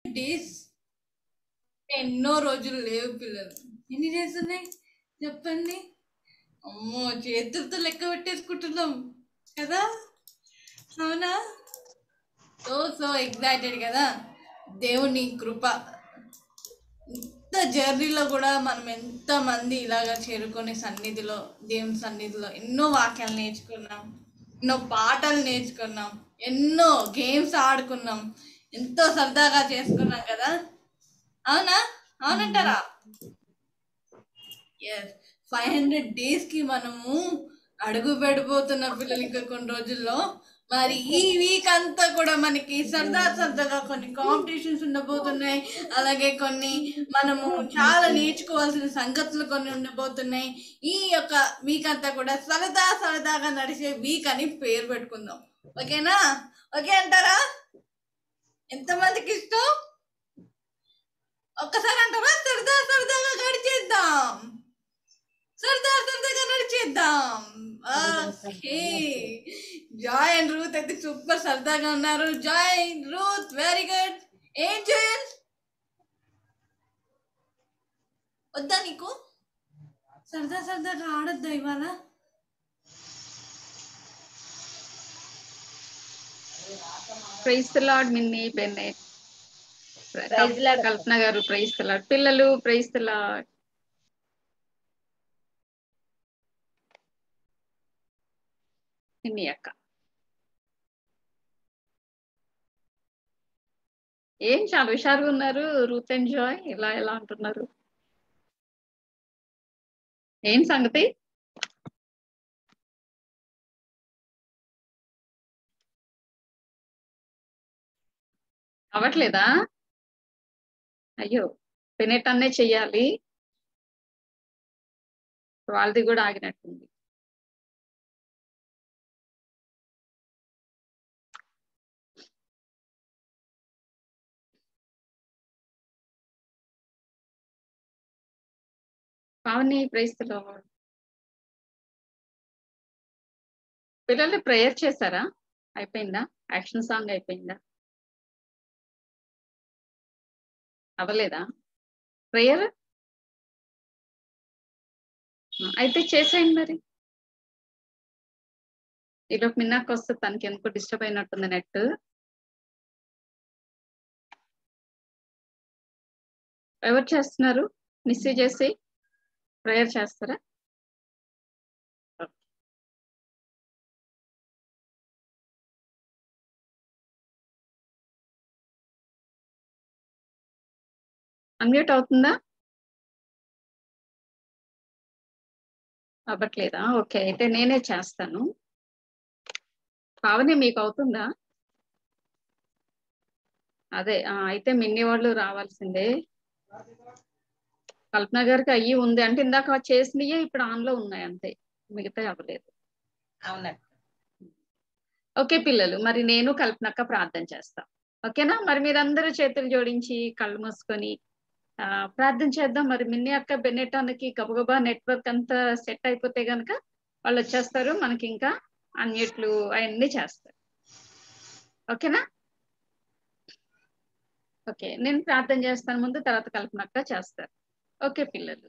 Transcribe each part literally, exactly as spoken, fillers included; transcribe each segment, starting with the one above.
Days ఎన్నో రోజులు లేవు పిల్లలు. ఎన్ని డేస్ ఉన్నాయి చెప్పండి? అమ్మో, చేతులతో లెక్క పెట్టేసుకుంటున్నాం కదా. అవునా? సో సో ఎగ్జైటెడ్ కదా. దేవుని కృప, ఇంత జర్నీలో కూడా మనం ఎంతమంది ఇలాగా చేరుకొని సన్నిధిలో, దేవుని సన్నిధిలో ఎన్నో వాక్యాలు నేర్చుకున్నాం, ఎన్నో పాటలు నేర్చుకున్నాం, ఎన్నో గేమ్స్ ఆడుకున్నాం, ఎంతో సరదాగా చేసుకున్నాం కదా. అవునా? అవునంటారా? ఎస్. ఫైవ్ హండ్రెడ్ డేస్కి మనము అడుగు పెడిపోతున్న పిల్లలు ఇంకా కొన్ని రోజుల్లో. మరి ఈ వీక్ అంతా కూడా మనకి సరదా సరదాగా కొన్ని కాంపిటీషన్స్ ఉండబోతున్నాయి. అలాగే కొన్ని మనము చాలా నేర్చుకోవాల్సిన సంగతులు కొన్ని ఉండబోతున్నాయి. ఈ యొక్క వీక్ అంతా కూడా సరదా సరదాగా నడిచే వీక్ అని పేరు పెట్టుకుందాం. ఓకేనా? ఓకే అంటారా? ఎంతమందికి ఇష్టం? ఒక్కసారి అంటారా? సరదా సరదాగా గడిచేద్దాం, సరదా సరదాగా నడిచేద్దాం. ఓకే. జాయ్ అండ్ రూత్ అయితే సూపర్ సరదాగా ఉన్నారు. Joy, Ruth very good. Angel వద్దా నీకు? సరదా సరదాగా ఆడొద్దా ఇవాళ? Praise the Lord. Minnie Bennett, Kalpana garu praise the lord. పిల్లలు ప్రైజ్ ది లార్డ్. మిన్ని అక్క ఏం చాలా హుషారుగా ఉన్నారు. రూత్ అండ్ జాయ్ ఇలా ఎలా అంటున్నారు? ఏం సంగతి? అవ్వట్లేదా? అయ్యో, బెనెట్ అన్నే చెయ్యాలి. వాళ్ళది కూడా ఆగినట్టుంది. Pavani praise the lord. పిల్లలు ప్రేయర్ చేశారా? అయిపోయిందా? యాక్షన్ సాంగ్ అయిపోయిందా? అవ్వలేదా ప్రేయర్? అయితే చేసేయండి మరి. ఈలోపు మిన్నాకు వస్తే తనకి ఎందుకో డిస్టర్బ్ అయినట్టుంది నెట్. ఎవరు చేస్తున్నారు? మిస్ చేసి ప్రేయర్ చేస్తారా? అన్మ్యూట్ అవుతుందా? అవ్వట్లేదా? ఓకే, అయితే నేనే చేస్తాను. పావని మీకు అవుతుందా? అదే అయితే మిన్ని వాళ్ళు రావాల్సిందే. కల్పన గారికి అయ్యి ఉంది అంటే ఇందాక చేసినయే ఇప్పుడు ఆన్ లో ఉన్నాయి అంతే, మిగతా అవ్వలేదు. అవునండి. ఓకే పిల్లలు, మరి నేను కల్పనక్క ప్రార్థన చేస్తా. ఓకేనా? మరి మీరందరూ చేతులు జోడించి కళ్ళు మూసుకొని ఆ ప్రార్థన చేద్దాం. మరి మిన్ని అక్క బెన్నెట్ అన్నకి గబగబా నెట్వర్క్ అంతా సెట్ అయిపోతే గనక వాళ్ళు వచ్చేస్తారు. మనకి ఇంకా అన్నిట్లు అవన్నీ చేస్తారు. ఓకేనా? ఓకే, నేను ప్రార్థన చేస్తాను ముందు, తర్వాత కల్పనక్క చేస్తారు. ఓకే పిల్లలు.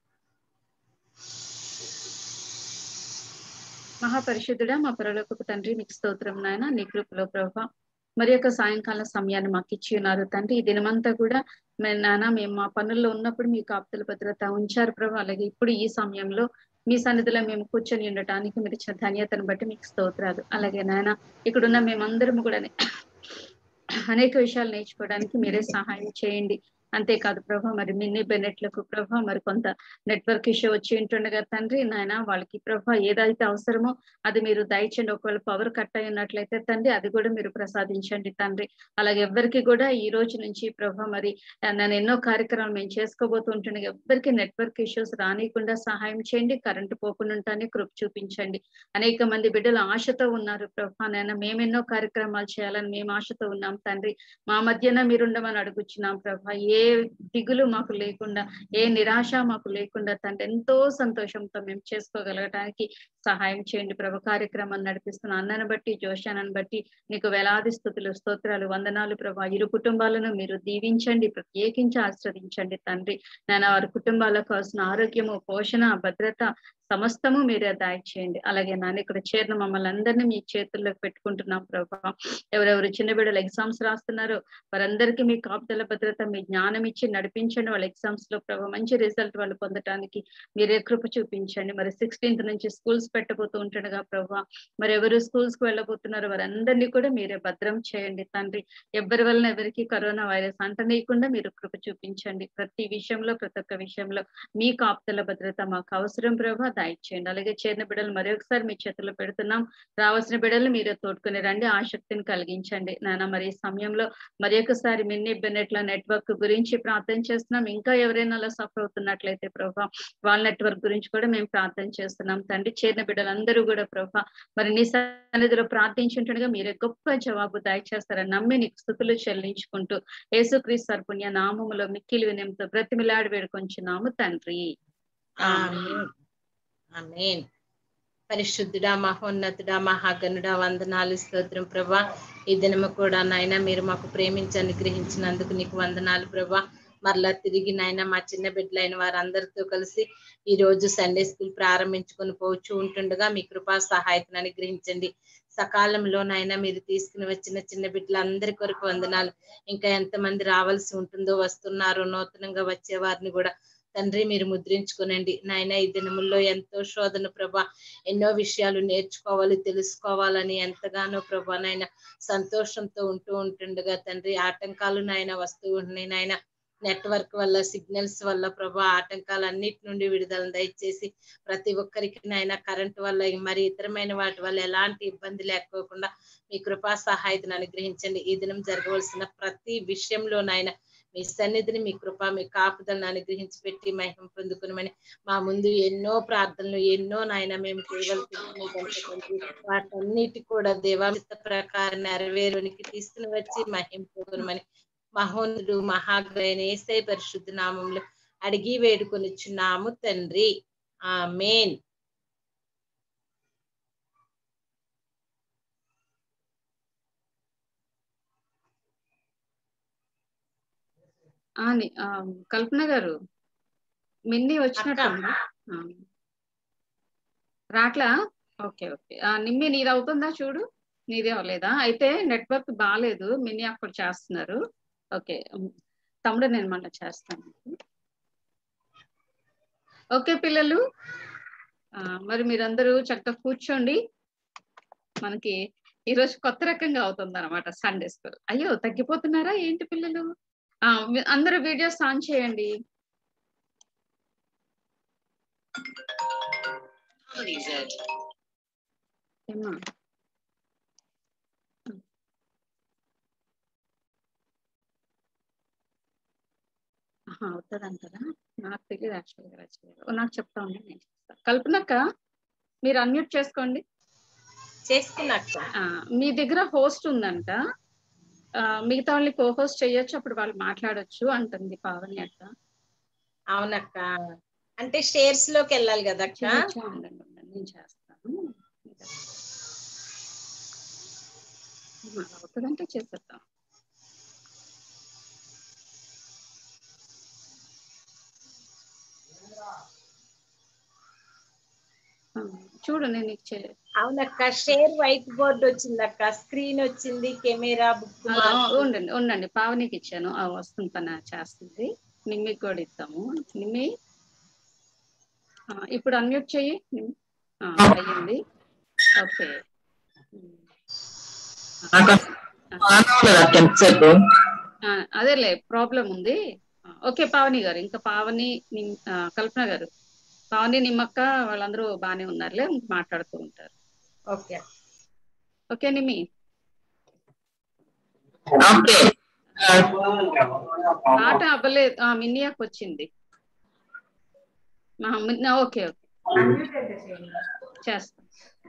మహాపరిశుద్ధుడా, మా పరలోకపు తండ్రి, మీకు స్తోత్రం నాయన. నీ కృపలో ప్రభా మరి యొక్క సాయంకాల సమయాన్ని మాకు ఇచ్చి ఉన్నారు తండ్రి. ఈ దినమంతా కూడా మేము నాన్న మేము మా పనుల్లో ఉన్నప్పుడు మీ కాపుదల భద్రత ఉంచారు ప్రభా. అలాగే ఇప్పుడు ఈ సమయంలో మీ సన్నిధిలో మేము కూర్చొని ఉండటానికి మీరు ఇచ్చిన ధన్యతను బట్టి మీకు స్తోత్రాలు. అలాగే నాయన ఇక్కడున్న మేమందరం కూడా అనేక విషయాలు నేర్చుకోవడానికి మీరే సహాయం చేయండి. అంతేకాదు ప్రభా, మరి మిన్ని బెన్నెట్లకు ప్రభా మరి కొంత నెట్వర్క్ ఇష్యూ వచ్చి ఉంటుండగా తండ్రి నాయన వాళ్ళకి ప్రభా ఏదైతే అవసరమో అది మీరు దయచేయండి. ఒకవేళ పవర్ కట్ అయినట్లయితే తండ్రి అది కూడా మీరు ప్రసాదించండి తండ్రి. అలాగే ఎవ్వరికి కూడా ఈ రోజు నుంచి ప్రభా మరి నన్ను ఎన్నో కార్యక్రమాలు మేము చేసుకోబోతుంటుండగా ఎవ్వరికి నెట్వర్క్ ఇష్యూస్ రానియకుండా సహాయం చేయండి. కరెంటు పోకుండా ఉంటానే కృప చూపించండి. అనేక మంది బిడ్డలు ఆశతో ఉన్నారు ప్రభా నాయన, మేమెన్నో కార్యక్రమాలు చేయాలని మేము ఆశతో ఉన్నాం తండ్రి. మా మధ్యన మీరుండమని అడుగుచున్నాం ప్రభా. ఏ ఏ దిగులు మాకు లేకుండా, ఏ నిరాశ మాకు లేకుండా తండ్రి ఎంతో సంతోషంతో మేము చేసుకోగలగటానికి సహాయం చేయండి ప్రభు. కార్యక్రమాన్ని నడిపిస్తున్న అన్నను బట్టి, జోషానని బట్టి నీకు వేలాది స్తుతులు, స్తోత్రాలు, వందనాలు ప్రభా. ఇరు కుటుంబాలను మీరు దీవించండి, ప్రత్యేకించి ఆశ్రదించండి తండ్రి. నాయన వారి కుటుంబాలకు కావాల్సిన ఆరోగ్యము, పోషణ, భద్రత సమస్తము మీరే దయచేయండి. అలాగే నాన్న ఇక్కడ చేరిన మమ్మల్ని అందరినీ మీ చేతుల్లోకి పెట్టుకుంటున్నాం ప్రభా. ఎవరెవరు చిన్న బిడ్డలు ఎగ్జామ్స్ రాస్తున్నారో వారందరికీ మీ కాపుదల భద్రత, మీ జ్ఞానం ఇచ్చి నడిపించండి. వాళ్ళ ఎగ్జామ్స్ లో ప్రభా మంచి రిజల్ట్ వాళ్ళు పొందటానికి మీరే కృప చూపించండి. మరి సిక్స్టీన్త్ నుంచి స్కూల్స్ పెట్టబోతూ ఉంటుండగా ప్రభా, మరి ఎవరు స్కూల్స్ కు వెళ్ళబోతున్నారో వారందరినీ కూడా మీరే భద్రం చేయండి తండ్రి. ఎవరి వలన ఎవరికి కరోనా వైరస్ అంటనీయకుండా మీరు కృప చూపించండి. ప్రతి విషయంలో, ప్రతి ఒక్క విషయంలో మీ కాపుదల భద్రత మాకు అవసరం ప్రభా, దయచేయండి. అలాగే చేరిన బిడ్డలు మరొకసారి మీ చేతుల్లో పెడుతున్నాం. రావాల్సిన బిడ్డలు మీరే తోడుకుని రండి, ఆసక్తిని కలిగించండి నాన్న. మరి ఈ సమయంలో మరి ఒకసారి మిన్నీ బెన్నెట్ల నెట్వర్క్ గురించి ప్రార్థన చేస్తున్నాం. ఇంకా ఎవరైనా అలా సఫర్ అవుతున్నట్లయితే ప్రభా వాళ్ళ నెట్వర్క్ గురించి కూడా మేము ప్రార్థన చేస్తున్నాం తండ్రి. చేరిన బిడ్డలందరూ కూడా ప్రభా మరి నీ సన్నిధిలో ప్రార్థించుంటుండగా మీరే గొప్ప జవాబు దయచేస్తారని నమ్మి నీకు స్తుతులు చెల్లించుకుంటూ యేసుక్రీస్తు సర్పుణ్య నామములో మిక్కిలి వినయంతో బ్రతిమిలాడి వేడుకొంచున్నాము తండ్రి. ఆమేన్. ఆమేన్. పరిశుద్ధుడా, మహోన్నతుడా, మహాగణుడా, వందనాలు, స్తోత్రం ప్రభా. ఈ దినము కూడా నాయన మీరు మాకు ప్రేమించి అనుగ్రహించినందుకు నీకు వందనాలు ప్రభా. మరలా తిరిగి నాయన మా చిన్న బిడ్డలైన వారందరితో కలిసి ఈ రోజు సండే స్కూల్ ప్రారంభించుకొని పోవచ్చు ఉంటుండగా మీ కృపా సహాయతను అనుగ్రహించండి. సకాలంలో నాయన మీరు తీసుకుని వచ్చిన చిన్న బిడ్డలందరి కొరకు వందనాలు. ఇంకా ఎంతమంది రావాల్సి ఉంటుందో, వస్తున్నారు, నూతనంగా వచ్చే వారిని కూడా తండ్రి మీరు ముద్రించుకునండి నాయన. ఈ దినముల్లో ఎంతో శోధన ప్రభా, ఎన్నో విషయాలు నేర్చుకోవాలి, తెలుసుకోవాలని ఎంతగానో ప్రభా నాయన సంతోషంతో ఉంటూ ఉంటుండగా తండ్రి ఆటంకాలు నాయన వస్తూ ఉంటున్నాయి నాయన. నెట్వర్క్ వల్ల, సిగ్నల్స్ వల్ల ప్రభా ఆటంకాలన్నిటి నుండి విడుదల దయచేసి ప్రతి ఒక్కరికి నాయన కరెంట్ వల్ల మరి ఇతరమైన వాటి వల్ల ఎలాంటి ఇబ్బంది లేకోకుండా మీ కృపా సహాయతను అనుగ్రహించండి. ఈ దినం జరగవలసిన ప్రతి విషయంలో నాయన మీ సన్నిధిని, మీ కృప, మీ కాపుదలను అనుగ్రహించి పెట్టి మహిమ పొందుకునమని మా ముందు ఎన్నో ప్రార్థనలు, ఎన్నో నాయన మేము చేయవలసి వాటన్నిటి కూడా దేవామిత ప్రకారం నెరవేరునికి తీసుకుని వచ్చి మహిమ పొందుకునమని మహోన్నతుడు మహాగ్రహణ యేసయ్య పరిశుద్ధ నామంలో అడిగి వేడుకొనిచున్నాము తండ్రి. ఆమేన్. అని కల్పన గారు మిన్ని వచ్చినట్టుంది రాట్లా. ఓకే ఓకే నిమ్మి నీది అవుతుందా చూడు, నీదే అవ్వలేదా? అయితే నెట్వర్క్ బాగాలేదు, మిన్ని అక్కడ చేస్తున్నారు. ఓకే తమ్ముడు నేను మళ్ళీ చేస్తాను. ఓకే పిల్లలు మరి మీరందరూ చక్కగా కూర్చోండి. మనకి ఈరోజు కొత్త రకంగా అవుతుంది అనమాట సండే స్కూల్. అయ్యో తగ్గిపోతున్నారా ఏంటి పిల్లలు? ఆ అందరూ వీడియోస్ ఆన్ చేయండి. ఏమా అవుతుంది అంటారా? నాకు తెలియదు యాక్చువల్గా. యాక్చువల్గా నాకు చెప్తా ఉండి నేను చేస్తాను. కల్పనక్క మీరు అన్మ్యూట్ చేసుకోండి. చేసుకున్నాక మీ దగ్గర హోస్ట్ ఉందంట, మిగతా వాళ్ళని కో హోస్ట్ చేయొచ్చు, అప్పుడు వాళ్ళు మాట్లాడొచ్చు అంటుంది పావని అక్క. అవునక్క, అంటే షేర్స్ లోకి వెళ్ళాలి కదా అక్క. నేను చేస్తాను, అవుతుందంటే చేసేద్దాం. చూడు నేను ఇచ్చే. అవునక్క, షేర్ వైట్ బోర్డ్ వచ్చింది అక్క, స్క్రీన్ వచ్చింది, కెమెరా, బుక్. ఉండండి ఉండండి పావనికి ఇచ్చాను, వస్తుంది పని చేస్తుంది. నిమ్మికి కూడా ఇద్దాము. నిమ్మి ఇప్పుడు అన్మ్యూట్ చెయ్యి. అయ్యింది. ఓకే అదేలే ప్రాబ్లం ఉంది. ఓకే పావని గారు, ఇంకా పావని కల్పన గారు, పావని నిమ్మక్క వాళ్ళందరూ బాగానే ఉన్నారులే, మాట్లాడుతూ ఉంటారు. ఓకే ఓకే నిమ్మి ఆట అవ్వలేదు, మిన్నియాకు వచ్చింది. ఓకే ఓకే చేస్తాం.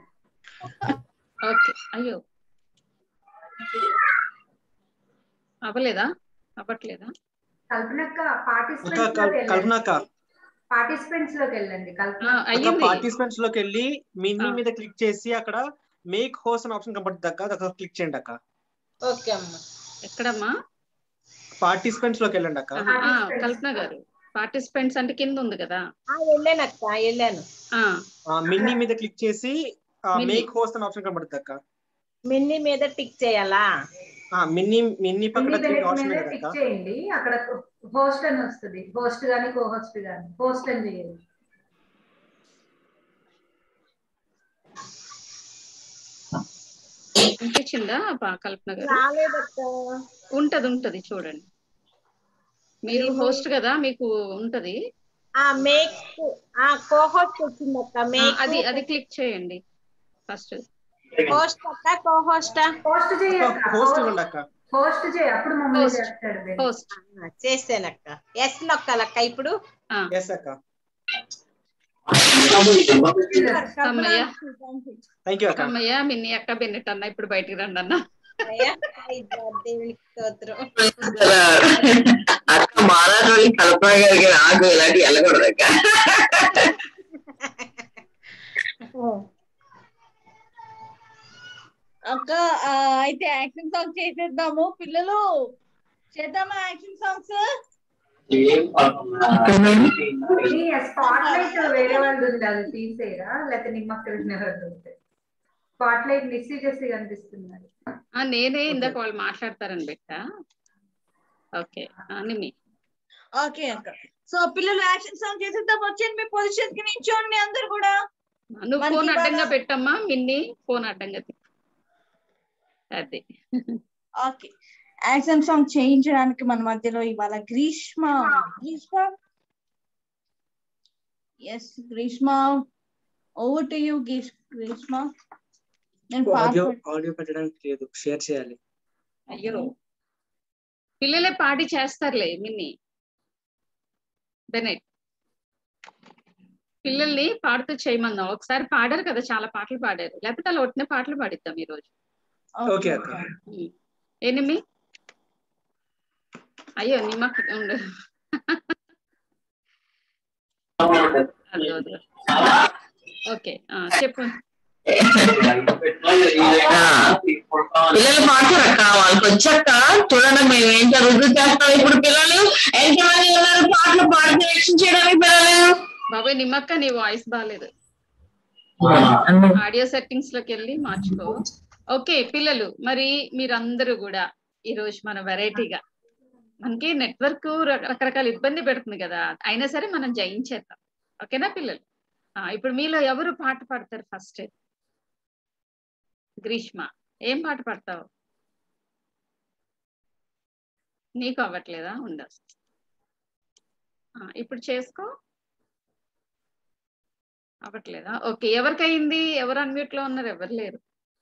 ఓకే అయ్యో అవ్వలేదా? అవ్వట్లేదా? కల్పనక్క అక్క పార్టిసిపెంట్స్ కల్- లోకి కల్పన వెళ్ళండి అక్క పార్టిసిపెంట్స్ లోకి వెళ్ళండి ఆ, కల్పన అక్క అయ్యింది. పార్టిసిపెంట్స్ లోకి వెళ్ళి మినీ ఆ, మీద క్లిక్ చేసి అక్కడ మేక్ హోస్ట్ అని ఆప్షన్ కనబడుతుంది అక్క, అది అక్కడ క్లిక్ చేయండి అక్క. ఓకే అమ్మా. ఎక్కడమ్మా? పార్టిసిపెంట్స్ లోకి వెళ్ళండి అక్క. ఆహా, ఆ, పార్టిసిపెంట్స్ కల్పన గారు పార్టిసిపెంట్స్ అంటే కింద ఉంది కదా. ఆ, వెళ్ళానక్క వెళ్ళాను. ఆ, ఆ, మినీ మీద క్లిక్ చేసి మినీ మేక్ హోస్ట్ అని ఆప్షన్ కనబడుతుంది అక్క. మిన్ని మీద టిక్ చేయాలా? ఆ, మినీ మినీ పక్కన మినీ త్రీ బెనిఫ్ ఆప్షన్ మీద కదా అక్క. టిక్ చేయండి, అక్కడ హోస్ట్ అని వస్తుంది, హోస్ట్ గానీ కో హోస్ట్ గానీ హోస్ట్ అని చేయండి. వినిపించిందా పా- కల్పన గారు? రాలేదక్క. ఉంటది ఉంటది చూడండి. మీరు మినీ హోస్ట్ కదా, మీకు ఉంటది. ఆ మేక్ ఆ కోహోస్ట్ వచ్చిందక్క. ఆ, మేక్ అది అది క్లిక్ చేయండి ఫస్ట్. హోస్ట్ అక్క కోహోస్టా? హోస్ట్ అక్క చేయక్క, హోస్ట్ ఇవ్వండి అక్క. హోస్ట్ చేయి, అప్పుడు మమ్మల్ని హోస్ట్ చేస్తాడు బెని. హోస్ట్ చేసానక్క. ఎస్ నొక్కాలక్క ఇప్పుడు. ఆ, ఎస్ అక్క. కల్పన అమ్మయ్య థ్యాంక్ యూ అక్క. అమ్మయ్య మిన్ని అక్క బెన్నెట్ అన్న ఇప్పుడు బయటికి రండి అన్న. అయ్యా, అయ్యా, దేవునికి స్తోత్రం. అక్క మాలాటోళ్ళి కల్పన గారికి నాకు ఇలాంటి వెళ్ళకూడదు అక్క. అక్క ఆ, అయితే యాక్షన్ సాంగ్ చేసేద్దాము పిల్లలు, చేద్దామా యాక్షన్ సాంగ్స్? స్పాట్ లైట్ వేరే వాళ్ళు ఉంది, అది తీసేయరా, లేకపోతే నిమ్మక్కలు ఉంటే స్పాట్ లైట్ మిస్ చేసి కనిపిస్తున్నారు. ఆ, నేనే ఓకే ఇందాక వాళ్ళు మాట్లాడతారని పెట్టా. ఓకే నిమ్మి. ఓకే అక్క. సో పిల్లలు యాక్షన్ సాంగ్ చేసేద్దాం, వచ్చేయండి మీ పొజిషన్ కి నించోండి అందరు కూడా. నువ్వు మనకి ఫోన్ ఇవాళ అడ్డంగా పెట్టమ్మా మిన్ని, ఫోన్ అడ్డంగా తీ- అది ఓకే యాక్షన్ సాంగ్ చేయించడానికి మన మధ్యలో ఇవాళ గ్రీష్మ ఉంది. Greeshma, yes Greeshma, over to you Greeshma. నేను ఆడియో పాస్వర్డ్ ఆడియో పెట్టడానికి లేదు, షేర్ చేయాలి. అయ్యో పిల్లలే పాడి చేస్తారులే మిన్ని. బెనెట్ పిల్లల్ని పాడుతూ చేయమందాం. ఒకసారి పాడారు కదా, చాలా పాటలు పాడారు, లేకపోతే అలా ఒట్టిన పాటలు పాడిద్దాం ఈ రోజు. ఓకే అక్క. ఏనిమి అయ్యో నిమ్మక్క ఉండు. అదో అదో. ఓకే చెప్పు. పిల్లలు పాడతారక్క, వాళ్ళకి వచ్చాక చూడండి మేము ఏం జరుగుతూ చేస్తాం. ఇప్పుడు పిల్లలు ఎంతమంది ఉన్నారు పాటలు పాడితే రక్షణ చేయడానికి? పిల్లలు బాబాయ్ నిమ్మక్క నీ వాయిస్ బాగాలేదు, ఆడియో సెట్టింగ్స్ లోకి వెళ్ళి మార్చుకో. ఓకే పిల్లలు, మరి మీరందరూ కూడా ఈ రోజు మన వెరైటీగా, మనకి నెట్వర్క్ రకరకాల ఇబ్బంది పెడుతుంది కదా, అయినా సరే మనం జయించేద్దాం. ఓకేనా పిల్లలు? ఇప్పుడు మీలో ఎవరు పాట పాడతారు ఫస్ట్? గ్రీష్మ, ఏం పాట పాడతావు? నీకు అవ్వట్లేదా? ఉండదు, ఇప్పుడు చేసుకో. అవ్వట్లేదా? ఓకే, ఎవరికయింది? ఎవరు అన్మ్యూట్ లో ఉన్నారు? ఎవరు లేరు.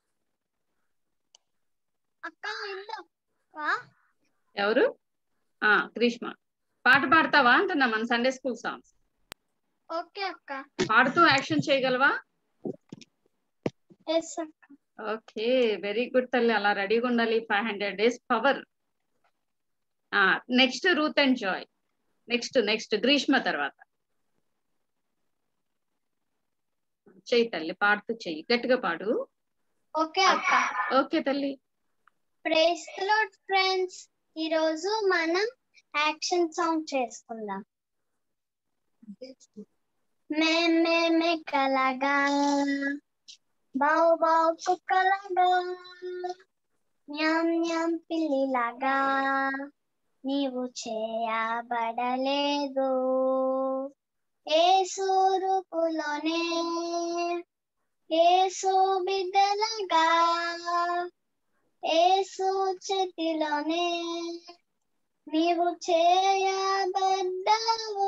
ఎవరు? ఆ గ్రీష్మ పాట పాడతావా అంటున్నా, మన సండే స్కూల్ సాంగ్స్. ఓకే అక్క. పాడుతూ యాక్షన్ చేయగలవా? ఎస్ అక్క. ఓకే వెరీ గుడ్ తల్లి, అలా రెడీగా ఉండాలి. Five hundred days power. Next Ruth and Joy, next next Greeshma తర్వాత. చెయ్యి తల్లి, పాడుతూ చెయ్యి, గట్టిగా పాడు. ఓకే అక్క. ఓకే తల్లి. ప్రైజ్ ది లార్డ్ ఫ్రెండ్స్, ఈ రోజు మనం యాక్షన్ సాంగ్ చేసుకుందాం. మే మే మే కలగా, బౌ బౌ కుక్కలాగా, న్యాం న్యాం పిల్లిలాగా, నీవు చేయబడలేదు. యేసు రూపులోనే, యేసు బిడ్డలాగా, యేసు చేతిలోనే నీవు చేయబడ్డావు.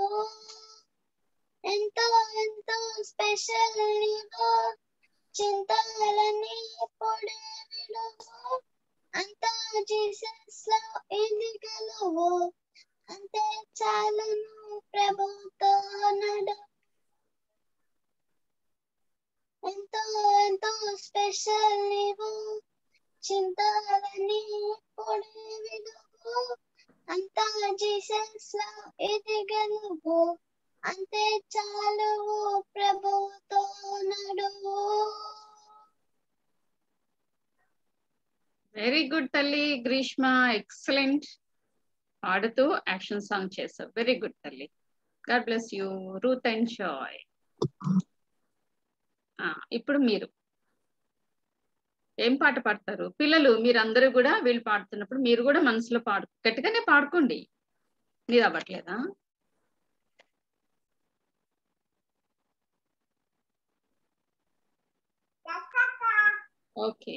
ఎంతో ఎంతో స్పెషల్ నీవు, చింతలన్నీ పొడి విడువు, అంతా జీసస్ లో ఎదిగలువు, అంతే చాలును ప్రభుతో నడు. ఎంతో ఎంతో స్పెషల్ నీవు, చింతలన్నీ పొడి విడువు, అంతా జీసస్ లో ఎదగలుగు అంతే చాలు ప్రభుతో నడువు. వెరీ గుడ్ తల్లి గ్రీష్మ, ఎక్సలెంట్. పాడుతూ యాక్షన్ సాంగ్ చేసావు. వెరీ గుడ్ తల్లి. God bless you. Ruth and Joy. ఇప్పుడు మీరు ఏం పాట పాడతారు పిల్లలు? మీరందరూ కూడా వీళ్ళు పాడుతున్నప్పుడు మీరు కూడా మనసులో పాడు, గట్టిగానే పాడుకోండి. మీరు అవ్వట్లేదా? ఓకే.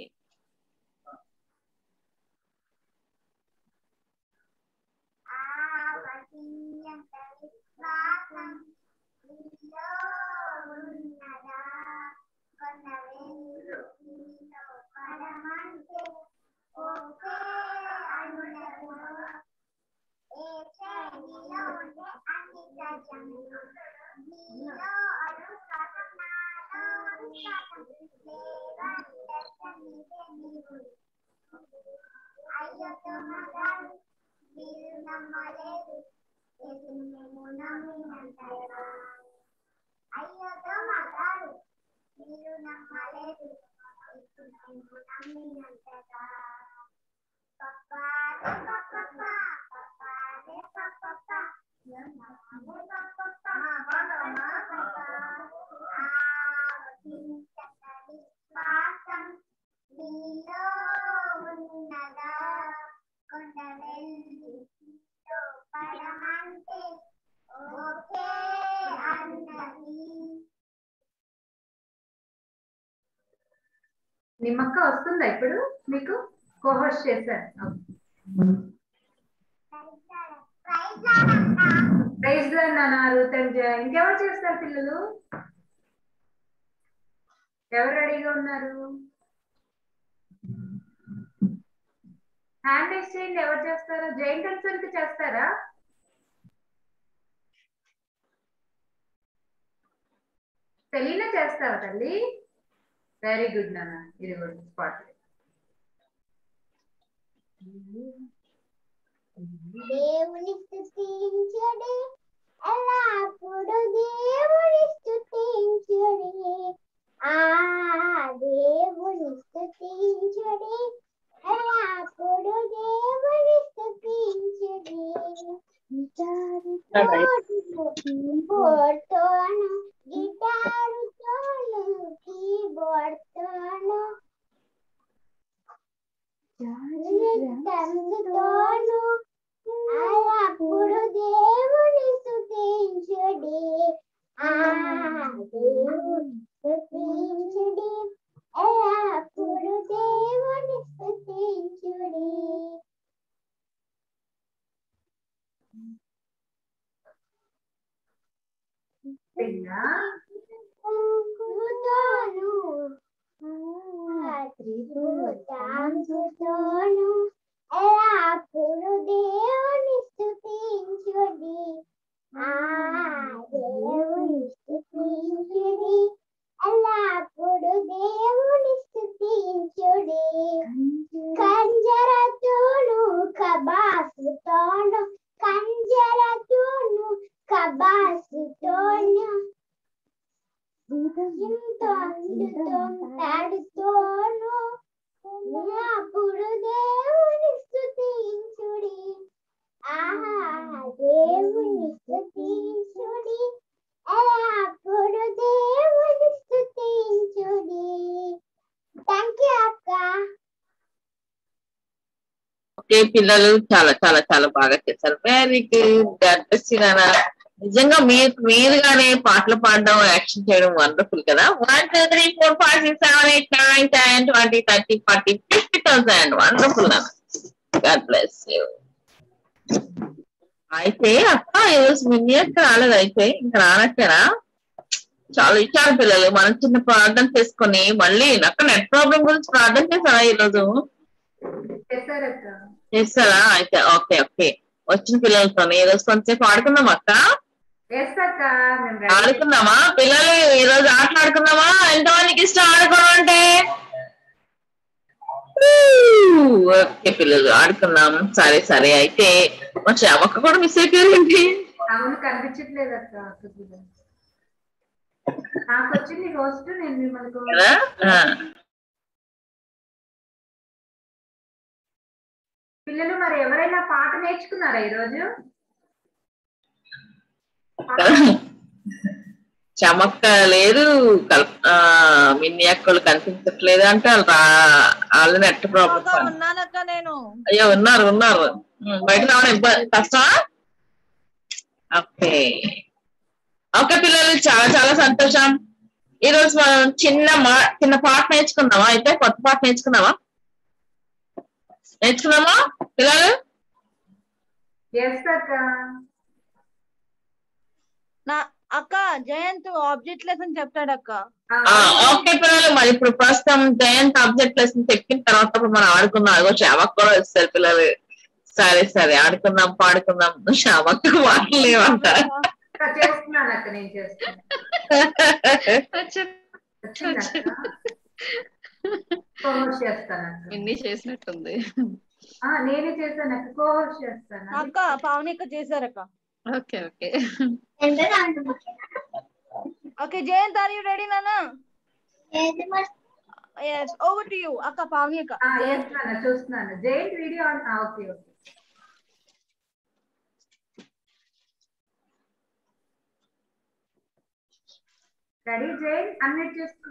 నిమ్మక్క వస్తుందా ఇప్పుడు మీకు? కోహోస్ట్ చేశారు. ప్రైజ్ అన్నారు. ఇంకెవరు చేస్తారు పిల్లలు? ఎవరు రెడీగా ఉన్నారు? హ్యాండ్ రైజ్ చేయండి. ఎవరు చేస్తారో? జైన్ కన్సర్న్ చేస్తారా? సెలీనా చేస్తావా తల్లి? వెరీ గుడ్ నాన్న. ఇది కూడా స్పాట్. దేవుని స్తుతించుడి ఎల్లప్పుడు దేవుని స్తుతించుడి. ఆ దేవుని స్తుతించుడి ఎల్లప్పుడు దేవుని స్తుతించుడి. కీబోర్డ్తోను గిటారుతోను కీబోర్డ్తోను తందుతోను అప్పుడు దేవుని స్తుతించుడి. ఆ దేవుని స్తుతించుడి అప్పుడు దేవుని స్తుతించుడి. త్రిభుజాంశుతోను ఎల్లప్పుడు దేవుని స్తుతించుడి. ఆ దేవుని స్తుతించుడి ఎల్లప్పుడు దేవుని స్తుతించుడి. కంజరతోను కబాసుతోను కంజరతోను కబాసుతోను తాడుతోను అప్పుడు దేవుని స్తుతించుడి. ఆహా దేవుని స్తుతించుడి అప్పుడు దేవుని స్తుతించుడి. థ్యాంక్ యూ అక్క. ఓకే పిల్లలు చాలా చాలా చాలా బాగా చేశారు. Very good. నిజంగా మీరు మీరుగానే పాటలు పాడడం, యాక్షన్ చేయడం వండర్ఫుల్ కదా. One two three four five six seven eight nine ten twenty thirty forty fifty thousand wonderful. God bless you. అయితే అక్క ఈరోజు మినీ అక్క రాలేదు, అయితే ఇంకా రానక్కరా? చాలా ఇచ్చారు పిల్లలు. మనం చిన్న ప్రార్థన చేసుకుని మళ్ళీ అక్క నెట్ ప్రాబ్లం గురించి ప్రార్థన చేశారా ఈరోజు? చేస్తారా? అయితే ఓకే ఓకే. వచ్చిన పిల్లలతో ఈరోజు కొంచెంసేపు ఆడుకుందాం అక్క. ఆడుకుందామా పిల్లలు? ఈరోజు ఆటలు ఆడుకుందామా? ఎంతమందికి ఇష్టం ఆడుకోవడం అంటే? ఓకే పిల్లలు ఆడుకున్నాం. సరే సరే అయితే మా శ్యామక్క కూడా మిస్ అయిపోయారండి. అవును కనిపించట్లేదు అక్క. నాకు వచ్చింది హోస్ట్, నేను మిమ్మల్ని కదా ఆ. పిల్లలు మరి ఎవరైనా పాట నేర్చుకున్నారా ఈరోజు? చమక్క లేదు, కల్ప మిన్ని అక్కలు కనిపించట్లేదు అంటే వాళ్ళు రా వాళ్ళని నెట్ ప్రాబ్లమ్. ఉన్నానక్క నేను. అయ్యో ఉన్నారు ఉన్నారు బయట రావడం ఇబ్బంది కష్టమా? ఓకే ఓకే పిల్లలు చాలా చాలా సంతోషం. ఈ రోజు మనం చిన్న మా చిన్న పాట నేర్చుకుందామా? అయితే కొత్త పాట నేర్చుకుందామా? నేర్చుకున్నామా పిల్లలు? నా అక్క జయంత్ ఆబ్జెక్ట్ లెసన్ చెప్తాడు అక్క. ఓకే పిల్లలు మరి ఇప్పుడు ప్రస్తుతం జయంత్ ఆబ్జెక్ట్ లెసన్ చెప్పిన తర్వాత మనం ఆడుకుందాం. అదిగో శ్యామక్క కూడా వస్తారు పిల్లలు. సరే సరే ఆడుకుందాం పాడుకుందాం. శ్యామక్క మాటలు లేవంట. ఎన్ని చేసినట్టుంది. నేనే చేశాను కోహోస్ట్ చేస్తాను అక్క. పావనిక చేశారక్క. Okay okay okay Jayanth are you ready నానా? yes over to you అక్క. పావనిక చేస్తున్నాను చూస్తున్నాను. Jayanth video on. Okay okay ready Jayanth unmute చేసుకో.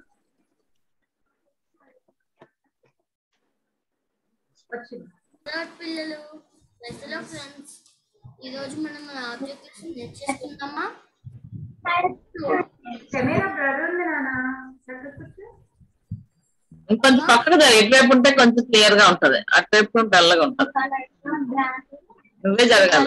వచ్చింది పిల్లలు. హలో ఫ్రెండ్స్, ఈ రోజు మనం మన ఆబ్జెక్ట్ లెసన్ నేర్చుకుందామా? కెమెరా బ్రదర్ ఉంది నానా. ఇంకొంచెం పక్కకు జరగ. ఎటువైపు ఉంటే కొంచెం క్లియర్ గా ఉంటది, అటువైపు డల్లగా ఉంటది. నువ్వే జరగాలి.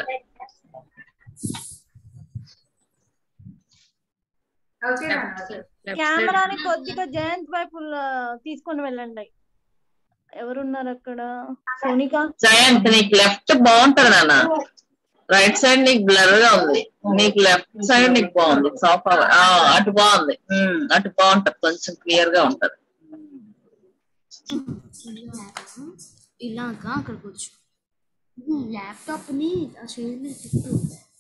కెమెరాని కొద్దిగా జయంత్ వైపు తీసుకొని వెళ్ళండి. ఎవరున్నారు అక్కడ? సోనిక. జయంత్ నీకు లెఫ్ట్ బాగుంటది నాన్న. రైట్ సైడ్ నీకు బ్లర్ గా ఉంది. నీకు లెఫ్ట్ సైడ్ నీకు బాగుంది. సోఫా అటు బాగుంది. అటు బాగుంటది, కొంచెం క్లియర్ గా ఉంటది. ఇలాగా అక్కడికి వచ్చు. ల్యాప్టాప్ ని తిట్టు.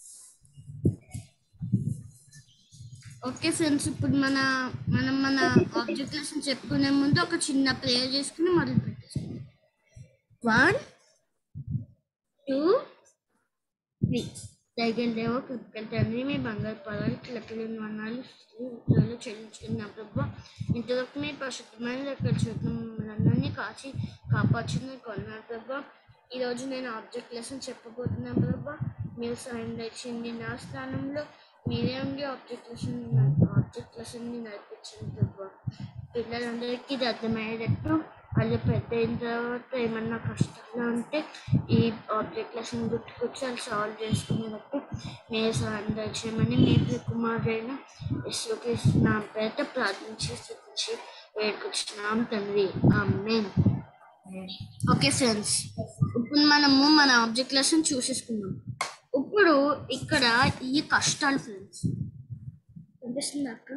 ఓకే ఫ్రెండ్స్, ఇప్పుడు మన మనం మన ఆబ్జెక్ట్ లెసన్ చెప్పుకునే ముందు ఒక చిన్న ప్రేయర్ చేసుకుని మొదలు పెట్టేసుకుందాం. One two three. దయగల దేవ కృపగల తండ్రి, మీ బంగారు పదాలు లెక్కలేని వర్ణాలు చెల్లించుకున్న ప్రభు, ఇంతవరకు మీ పరిశుద్ధమైన లెక్కల చూసిన మమ్మల్ని అందరినీ కాచి కాపాడుచున్న కొన్నారు ప్రభు. ఈరోజు నేను ఆబ్జెక్ట్ లెసన్ చెప్పబోతున్నాను ప్రభు. మీరు సాయం దయచేయండి. నా స్థానంలో మీరే ఉండి ఆబ్జెక్ట్ లెసన్ ఆబ్జెక్ట్ లెసన్ని నడిపించండి ప్రభు. పిల్లలందరికీ ఇది అర్థమయ్యేటట్టు, వాళ్ళు పెద్ద అయిన తర్వాత ఏమన్నా కష్టాలు ఉంటే ఈ ఆబ్జెక్ట్ లెసన్ గుర్తుకొచ్చి వాళ్ళు సాల్వ్ చేసుకునేటట్టు మీరు సాయం దయచేయమని మీ కుమారుడైన యేసుక్రీస్తు పేరిట ప్రార్థించి స్తుతించి వేడుకొచ్చున్నాం తండ్రి. ఆమేన్. ఓకే ఫ్రెండ్స్, ఇప్పుడు మనము మన ఆబ్జెక్ట్ లెసన్ చూసేసుకున్నాం. ఇప్పుడు ఇక్కడ ఈ కష్టాలు ఫ్రెండ్స్ కనిపిస్తుంది అక్క.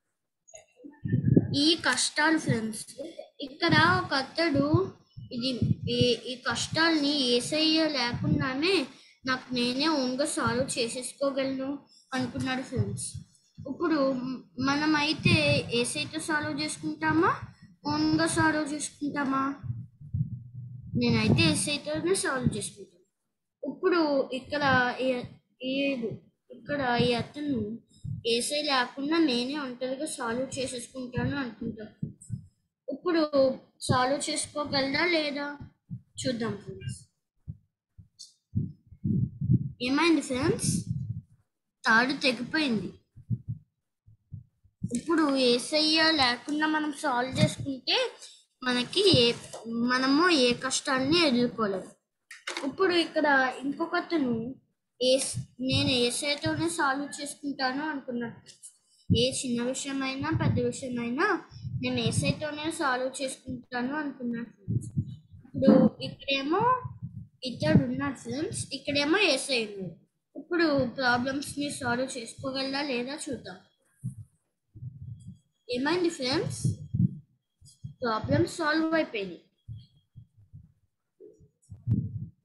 ఈ కష్టాలు ఫ్రెండ్స్ ఇక్కడ ఒక అతడు ఇది ఈ కష్టాలని యేసయ్య లేకుండానే నాకు నేనే ఓన్గా సాల్వ్ చేసేసుకోగలను అనుకున్నాడు ఫ్రెండ్స్. ఇప్పుడు మనం అయితే యేసయ్యతో సాల్వ్ చేసుకుంటామా, ఓన్గా సాల్వ్ చేసుకుంటామా? నేనైతే యేసయ్యతోనే సాల్వ్ చేసుకుంటాను. ఇప్పుడు ఇక్కడ ఇక్కడ ఈ అతను యేసయ్య లేకుండా నేనే ఒంటరిగా సాల్వ్ చేసేసుకుంటాను అనుకుంటాను. ఇప్పుడు సాల్వ్ చేసుకోగలదా లేదా చూద్దాం ఫ్రెండ్స్. ఏమైంది ఫ్రెండ్స్? తాడు తెగిపోయింది. ఇప్పుడు యేసయ్య లేకుండా మనం సాల్వ్ చేసుకుంటే మనకి ఏ మనము ఏ కష్టాలని ఎదుర్కోలేము. ఇప్పుడు ఇక్కడ ఇంకొకతను ఏ నేను యేసయ్యతోనే సాల్వ్ చేసుకుంటాను అనుకున్నాను. ఏ చిన్న విషయమైనా పెద్ద విషయమైనా నేను యేసయ్యతోనే సాల్వ్ చేసుకుంటాను అనుకున్నాను ఫ్రెండ్స్. ఇప్పుడు ఇక్కడేమో ఇద్దరు ఉన్నారు ఫ్రెండ్స్, ఇక్కడేమో యేసయ్య ఉన్నారు. ఇప్పుడు ప్రాబ్లమ్స్ని సాల్వ్ చేసుకోగలదా లేదా చూద్దాం. ఏమైంది ఫ్రెండ్స్? ప్రాబ్లమ్స్ సాల్వ్ అయిపోయినాయి.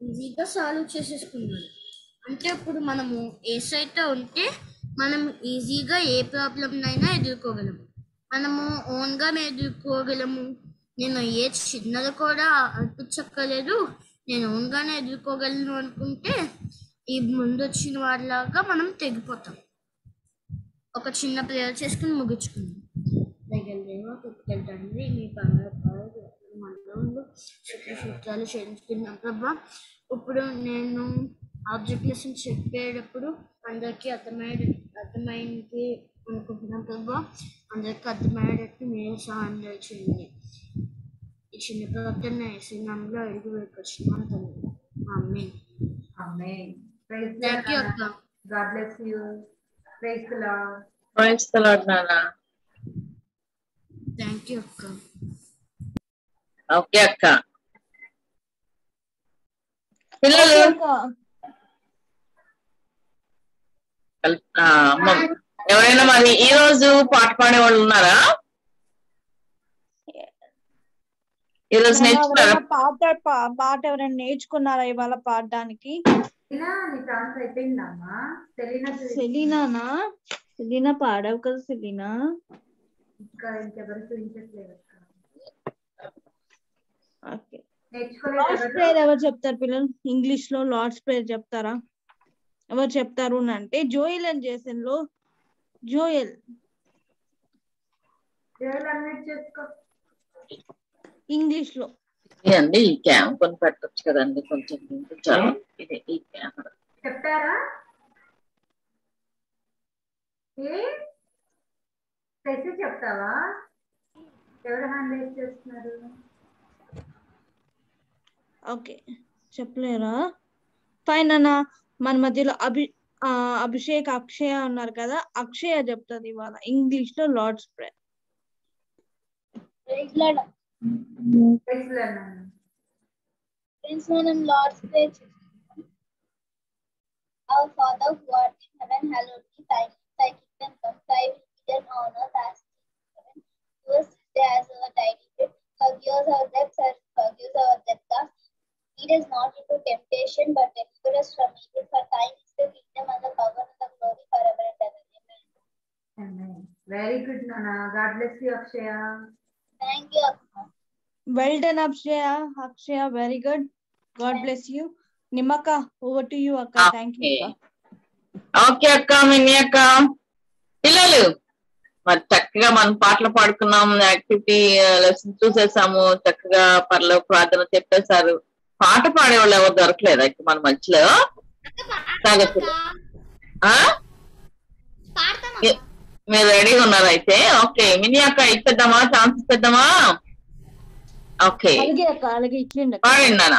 ఈజీగా సాల్వ్ చేసేసుకున్నాడు. అంటే ఇప్పుడు మనము ఏ సైడ్తో ఉంటే మనం ఈజీగా ఏ ప్రాబ్లంనైనా ఎదుర్కోగలము. మనము ఓన్గా ఎదుర్కోగలము. నేను ఏ చిన్నది కూడా అనిపించక్కర్లేదు, నేను ఓన్గానే ఎదుర్కోగలను అనుకుంటే ఈ ముందు వచ్చిన వాళ్ళలాగా మనం తెగిపోతాం. ఒక చిన్న ప్రేయర్ చేసుకుని ముగించుకుందాం. దగ్గరేమో కుట్టుకెళ్తాండి మీ పండుగ సూత్రాలు చేయించుకున్నాం ప్రభా. ఇప్పుడు నేను ఆబ్జెక్ట్ లెసన్ చెప్పేటప్పుడు అందరికీ అర్థమయ్యే అర్థమైంది అనుకుంటున్నాం ప్రభా. అందరికీ అర్థమయ్యేటట్టు మీరు సహాయం చేయండి. ఈ చిన్న ప్రవర్తన యేసునామములో అడిగి వేడుకొచ్చున్నాం తండ్రి. ఆమేన్. Amen. Praise the Thank you, Lord. Akka. God bless you. Praise the Lord. Praise the Lord నాన్న. థ్యాంక్ యూ అక్క. ఓకే అక్క. పిల్లలు ఆ, అమ్మ, ఎవరైనా మరి ఈ రోజు పాట పాడే వాళ్ళు ఉన్నారా? ఈ రోజు నేర్చుకున్నారా? పాట పా- పాట ఎవరైనా నేర్చుకున్నారా ఇవాళ పాడడానికి? సెలీనా, నీ ఛాన్స్ అయిపోయిందమ్మా. సెలీనా సెలీనానా? సెలీనా పాడావు కదా సెలీనా? ఇంకా ఇంకెవరు చూపించట్లేదు. ఓకే. నేర్చుకోలేదు లార్డ్స్ ఎవరు? ప్రేయర్ ఎవరు చెప్తారు పిల్లలు? ఇంగ్లీష్ లో లార్డ్స్ ప్రేయర్ చెప్తారా? ఎవరు చెప్తారు అని అంటే జోయల్ అండ్ జేసన్ లో జోయల్ దేవుళ్ళు అన్మ్యూట్ చేసుకో. ఇంగ్లీష్ లో అండి ఈ క్యామ్ కొని పెట్టచ్చు కదండి కొంచెం చాలు. ఇది ఈ కెమెరా చెప్తారా? ఏ తెచ్చి చెప్తావా? ఎవరు హ్యాండ్ రైజ్ చేస్తున్నారు? ఓకే చెప్పలేరా? ఫైన్ అన్న. మన మధ్యలో అభి ఆ, అభిషేక్ అక్షయ ఉన్నారు కదా, అక్షయ చెప్తుంది ఇవాళ ఇంగ్లీష్ లో లార్డ్స్ ప్రేయర్. ప్రైజ్ లార్డ్ అన్నాను. Friends, మనం Lord's Prayer చేస్తున్నాం. Our Father who art in heaven, hallowed be thy name. Thy kingdom come, thy will be done on earth as it is in heaven. Give us this day as our daily bread. Forgive us our debts as we forgive our debtors. Lead us not into temptation, but deliver us from evil. For thine is the kingdom and the power and the glory forever and ever. Amen. Amen. Very good, Nana. God bless you, Akshaya. Thank you, Akka. Well done Akshaya. Akshaya very good. God bless you. నిమ్మక్క over to you అక్క. Thank you అక్క. Okay అక్క, మినీ అక్క. పిల్లలు మరి చక్కగా మనం పాటలు పాడుకున్నాం, యాక్టివిటీ లెసన్ చూసేసాము, చక్కగా పర్లో ప్రార్థన చెప్పేశారు. పాట పాడేవాళ్ళు ఎవరు దొరకలేదా ఇక్కడ మన మధ్యలో? ఆ? మీరు రెడీగా ఉన్నారు అయితే? ఓకే మినీ అక్క ఇచ్చేద్దామా, ఛాన్స్ ఇచ్చేద్దామా? ఓకే అలాగే అక్క, అలాగే ఇచ్చేయండి అక్క. పాడండి నాన్న.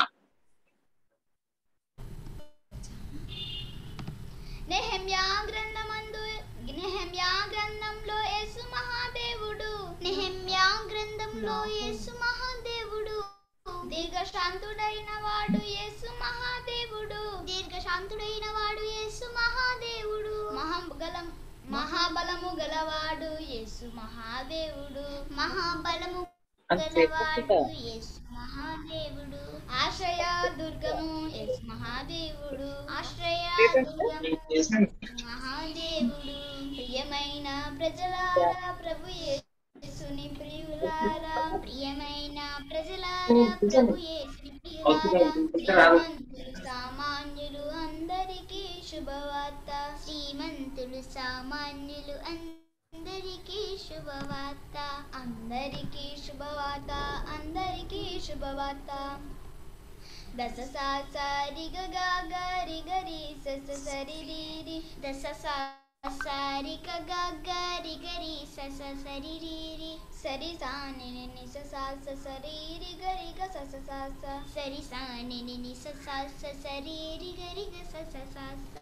నెహెమ్యా గ్రంథమందు నెహెమ్యా గ్రంథంలో యేసు మహాదేవుడు నెహెమ్యా గ్రంథంలో యేసు మహాదేవుడు దీర్ఘశాంతుడైన వాడు యేసు మహాదేవుడు దీర్ఘశాంతుడైన వాడు యేసు మహాదేవుడు మహాబలం మహాబలము గలవాడు యేసు మహాదేవుడు మహాబలము గలవాడు యేసు మహాదేవుడు ఆశ్రయ దుర్గము యేసు మహాదేవుడు ఆశ్రయ దుర్గము యేసు మహాదేవుడు ప్రియమైన ప్రజలారా ప్రభు యేసుని ప్రియులారా ప్రియమైన ప్రజలారా ప్రభు యేసుని ప్రియులారా శ్రీమంతులు సామాన్యులు అందరికీ శుభవార్త శ్రీమంతులు సామాన్యులు అందరికీ శుభవార్త అందరికీ శుభవార్త అందరికీ శుభవార్త దశ సా సారి గ గ రి గ రి స స సరి రి రి దశ సా సారి గ గ గ రి గ రి స స సరి రి రి సరి సా ని ని ని స సా స సరి రి గ రి గ స స సా స సరి సా ని ని ని స సా స సరి రి గ రి గ స స సా స.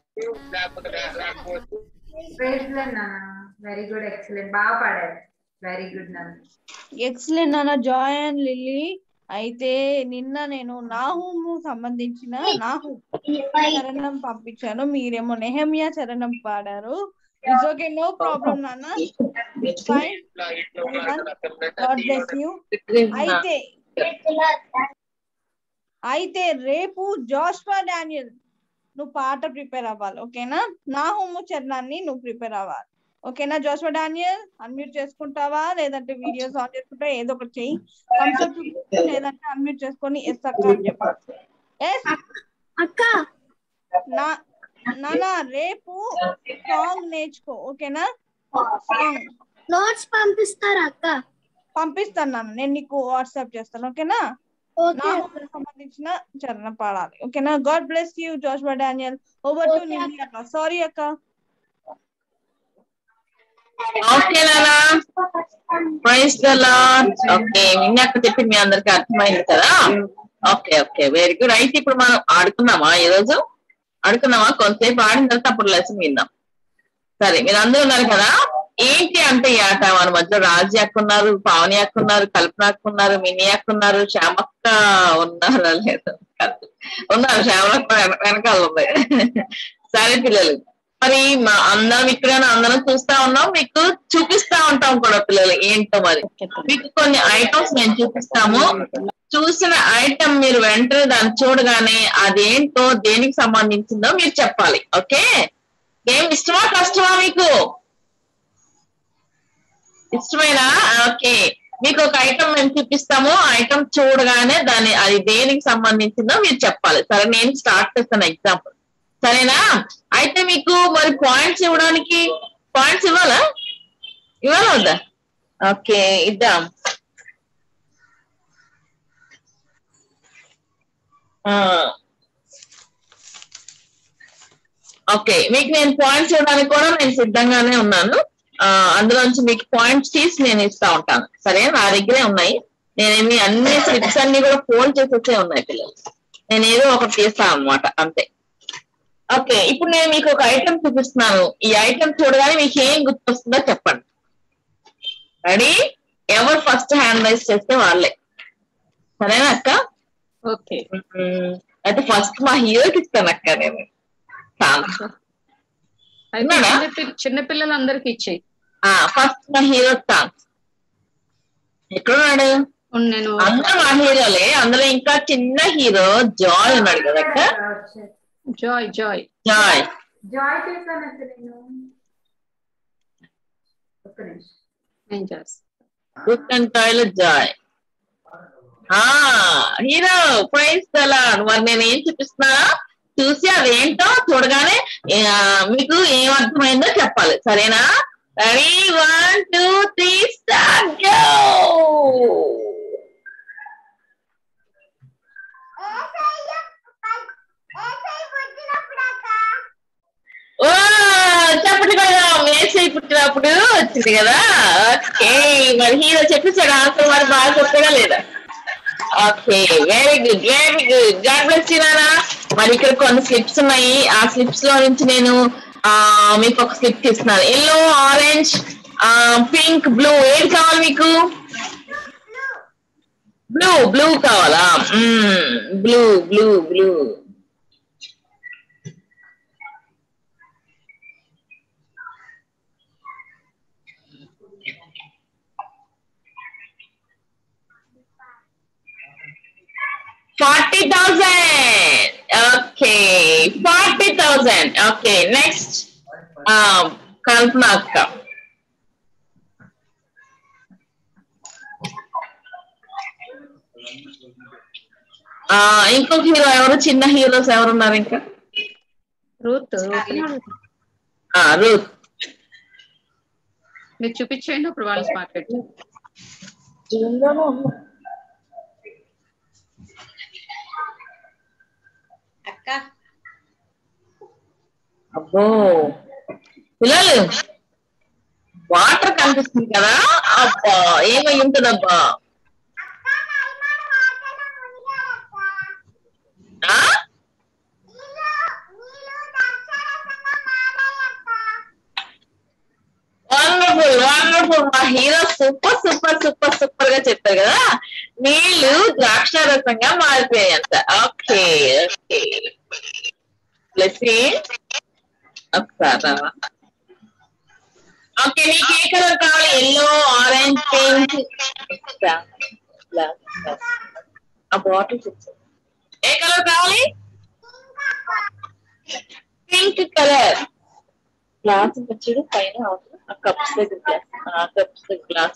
ప్రైజ్ లార్డ్ నాన్న. Very good, excellent. బాగా పాడారు. వెరీ గుడ్ నాన్న. ఎక్సలెంట్ నాన్న. Joy and Lily. అయితే నిన్న నేను నాహుము సంబంధించిన నాహు చరణం పంపించాను, మీరేమో నెహమ్యా చరణం పాడారు. ఇట్స్ ఓకే, నో ప్రాబ్లం నాన్న. ఫైన్. God bless you. అయితే అయితే రేపు జోష్వా డానియల్ నువ్వు పాట ప్రిపేర్ అవ్వాలి, ఓకేనా? నాహుము చరణాన్ని నువ్వు ప్రిపేర్ అవ్వాలి, ఓకేనా? జోష్వా డానియల్ అన్మ్యూట్ చేసుకుంటావా, లేదంటే వీడియోస్ ఆన్ చేసుకుంటావా? ఏదో ఒకటి చెయ్యి. థమ్స్అప్ లేదంటే అన్మ్యూట్ చేసుకొని ఎస్ అక్క అని చెప్పాలి. ఎస్ అక్క నా నానా రేపు సాంగ్ నేర్చుకో, ఓకేనా? సాంగ్ నోట్స్ పంపిస్తారా అక్క? పంపిస్తాను నాన్న, నేను నీకు వాట్సాప్ చేస్తాను, ఓకేనా? నాహుముకు సంబంధించిన చరణం పాడాలి, ఓకేనా? God bless you Joshua Daniel. Over to Nimmi అక్క. సారీ అక్క. ఓకే నానా, ప్రైజ్ ద లార్డ్. ఓకే, నిన్న అక్క చెప్పి మీ అందరికి అర్థమైంది కదా? Okay okay, very good. అయితే ఇప్పుడు మనం ఆడుకుందామా? ఈరోజు ఆడుకుందామా? కొంతసేపు ఆడిన తర్వాత అప్పుడు లెసన్ విందాం. సరే, మీరు అందరూ ఉన్నారు కదా? ఏంటి అంటే ఈ ఆట మన మధ్యలో రాజీ అక్క ఉన్నారు, పావని అక్క ఉన్నారు, కల్పన అక్క ఉన్నారు, మినీ అక్క ఉన్నారు, శ్యామక్క ఉన్నారా? లేదు, ఉన్నారు. శ్యామక్క వెనకాల ఉంది. సరే పిల్లలు, మరి మా అందరం ఇక్కడ అందరం చూస్తా ఉన్నాం, మీకు చూపిస్తా ఉంటాం కూడా పిల్లలు ఏంటో. మరి మీకు కొన్ని ఐటమ్స్ మేము చూపిస్తాము. చూసిన ఐటమ్ మీరు వెంటనే దాన్ని చూడగానే అదేంటో దేనికి సంబంధించిందో మీరు చెప్పాలి. ఓకే, ఏం ఇష్టమా కష్టమా? మీకు ఇష్టమేనా? ఓకే, మీకు ఒక ఐటమ్ మేము చూపిస్తాము. ఐటమ్ చూడగానే దాన్ని అది దేనికి సంబంధించిందో మీరు చెప్పాలి. సరే, నేను స్టార్ట్ చేస్తాను ఎగ్జాంపుల్, సరేనా? అయితే మీకు మరి పాయింట్స్ ఇవ్వడానికి పాయింట్స్ ఇవ్వాలా ఇవ్వాలా వద్దా? ఓకే, ఇద్దాం. ఓకే, మీకు నేను పాయింట్స్ ఇవ్వడానికి కూడా నేను సిద్ధంగానే ఉన్నాను. అందులోంచి మీకు పాయింట్స్ తీసి నేను ఇస్తా ఉంటాను. సరే, నా దగ్గరే ఉన్నాయి. నేనేమి అన్ని స్లిప్స్ అన్ని కూడా ఫోల్డ్ చేసేసే ఉన్నాయి పిల్లలు. నేను ఏదో ఒకటి తీస్తాను అనమాట, అంతే. ఓకే, ఇప్పుడు నేను మీకు ఒక ఐటమ్ చూపిస్తున్నాను. ఈ ఐటమ్ చూడగానే మీకు ఏం గుర్తొస్తుందో చెప్పండి. రెడీ? ఎవరు ఫస్ట్ హ్యాండ్ రైజ్ చేస్తే వాళ్ళే, సరేనా అక్క? ఓకే, అయితే ఫస్ట్ మా హీరోకి ఇస్తాను అక్క నేను. చిన్న పిల్లలందరికి ఇచ్చేయి. ఫస్ట్ మా హీరో ఛాన్స్. ఎక్కడున్నాడు? నేను అందరూ మా హీరోలే. అందులో ఇంకా చిన్న హీరో జాయ్ ఉన్నాడు కదా అక్క? జాయ్ జాయ్ జాయ్ జాయ్ చేశాను నేను. ఒక్క నిమిషం, నేను చేస్తాను. Good and toilet Joy. Hero praise the Lord. మరి నేను ఏం చూపిస్తున్నా చూసి అదేంటో చూడగానే మీకు ఏం అర్థమైందో చెప్పాలి, సరేనా? Ready? One two three start. Go. ఓ చెప్పండి కదా, మేసై పుట్టినప్పుడు వచ్చింది కదా. ఓకే, మరి హీరో చెప్పేసాడు ఆన్సర్, మరి బాగా చెప్పగా లేదా? Okay, very good very good. God bless you నానా. మరి ఇక్కడ కొన్ని స్లిప్స్ ఉన్నాయి. ఆ స్లిప్స్ లో నుంచి నేను ఆ మీకు ఒక స్లిప్ ఇస్తున్నాను. Yellow, orange, pink, blue. ఏది కావాలి మీకు? బ్లూ బ్లూ కావాలా? Blue blue blue. Forty thousand. Okay, forty thousand. Okay, next. Um, Kalpana akka. Ah, ఇంకో హీరో ఎవరు? చిన్న హీరోస్ ఎవరున్నారు ఇంకా? రూత్. రూత్ మీరు చూపించేయండి, అప్పుడు వాళ్ళు స్పాట్ పెట్టి. అక్క అబ్బో పిల్లలు, వాటర్ కనిపిస్తుంది కదా? అబ్బా ఏమై ఉంటుందబ్బా? Wonderful wonderful. మా hero super super super super గా చెప్పారు కదా. నీళ్లు ద్రాక్ష రసంగా మారిపోయాయి అంట. ఓకే ఓకే, ఒకసారి ఓకే. నీకు ఏ కలర్ కావాలి? Yellow, orange, pink. ఆ బాటిల్స్ ఏ కలర్ కావాలి? Pink colour. గ్లాస్ వచ్చేది పైన ఆ కప్స్ దగ్గర గ్లాస్ ఆ కప్స్ దగ్గర గ్లాస్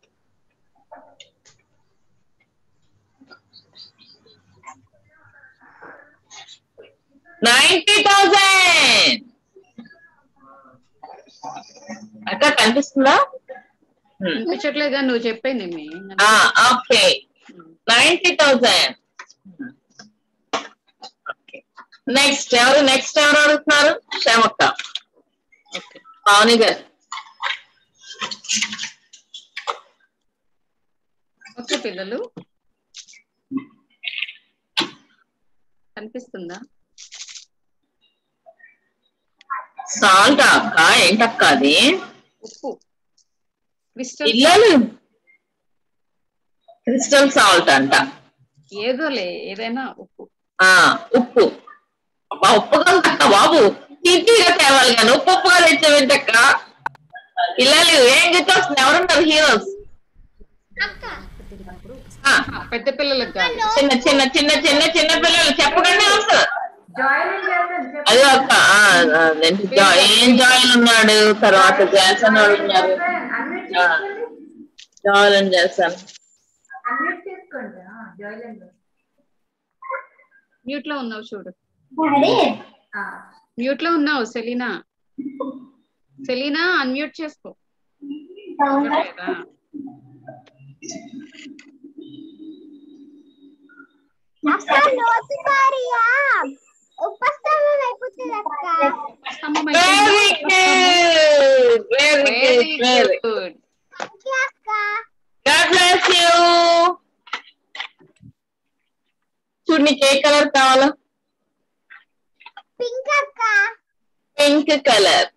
నైన్టీ థౌజండ్ అక్క కనిపిస్తుందా? కనిపించట్లేదా? నువ్వు చెప్పేది ఓకే నైన్టీ థౌజండ్. నెక్స్ట్ ఎవరు నెక్స్ట్ ఎవరు అడుగుతున్నారు? శ్యామక్క. ఓకే పావని గారు. ఓకే పిల్లలు కనిపిస్తుందా? సాల్ట్ అక్క ఏంటక్క అది? ఉప్పు క్రిస్టల్ పిల్లలు క్రిస్టల్ సాల్ట్ అంట. ఏదోలే ఏదైనా ఉప్పు. ఆ ఉప్పు. అబ్బా ఉప్పుగా ఉందక్క బాబు. తీపిగా తేవాలి కానీ ఉప్పు ఉప్పుగా తెచ్చేవేంటక్క? పిల్లలు ఏం గుర్తొస్తుంది? ఎవరున్నారు హీరోస్? పెద్ద పిల్లలకు కాదు, చిన్న చిన్న చిన్న చిన్న చిన్న పిల్లలు చెప్పకండి అసలు. అదే అక్క ఏం జాయిన్ ఉన్నాడు, తర్వాత జాసన్ ఉన్నారు. జాయిన్ చేస్తాను. మ్యూట్ లో ఉన్నావు చూడు. మ్యూట్ లో ఉన్నావు సెలీనా. సెలీనా అన్మ్యూట్ చేసుకో. చూడు నీకు ఏ కలర్ కావాలా? పింక్ అక్క. Pink colour.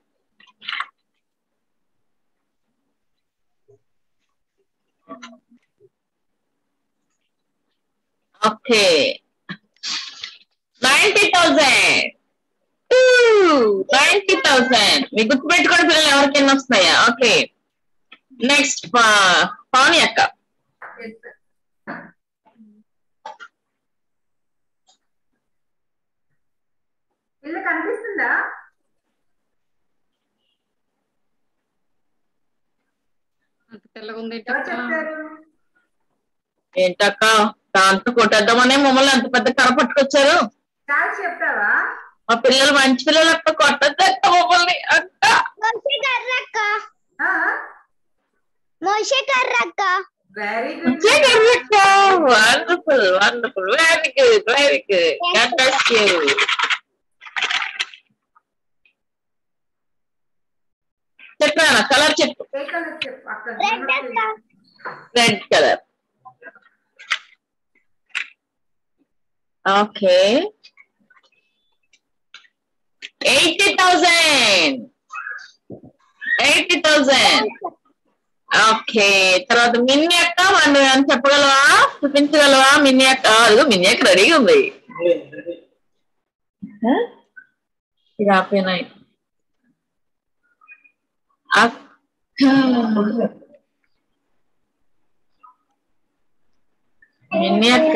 Okay ninety thousand. Ninety thousand మీకు గుర్తుపెట్టుకోండి పిల్లలు ఎవరికైనా వస్తున్నాయా? ఓకే నెక్స్ట్ పావని అక్క. ఇల్లు కనిపిస్తుందా? ఏంటక్క దాంతో కొట్టేద్దామని మమ్మల్ని అంత పెద్ద కర పట్టుకొచ్చారు. చెప్తావా? మా పిల్లలు మంచి పిల్లలు అక్క, కొట్టద్దక్క మమ్మల్ని అక్క. Wonderful wonderful very good very good. God bless you. చెప్పా కలర్ చెప్పు. Red colour. Okay eighty thousand. Eighty thousand. Okay తర్వాత మిన్ని అక్క మనం అని చెప్పగలవా? చూపించగలవా మిన్ని అక్క? అదిగో మిన్ని అక్క రెడీగా ఉంది. ఇది ఆపేనాయి మిన్ని అక్క.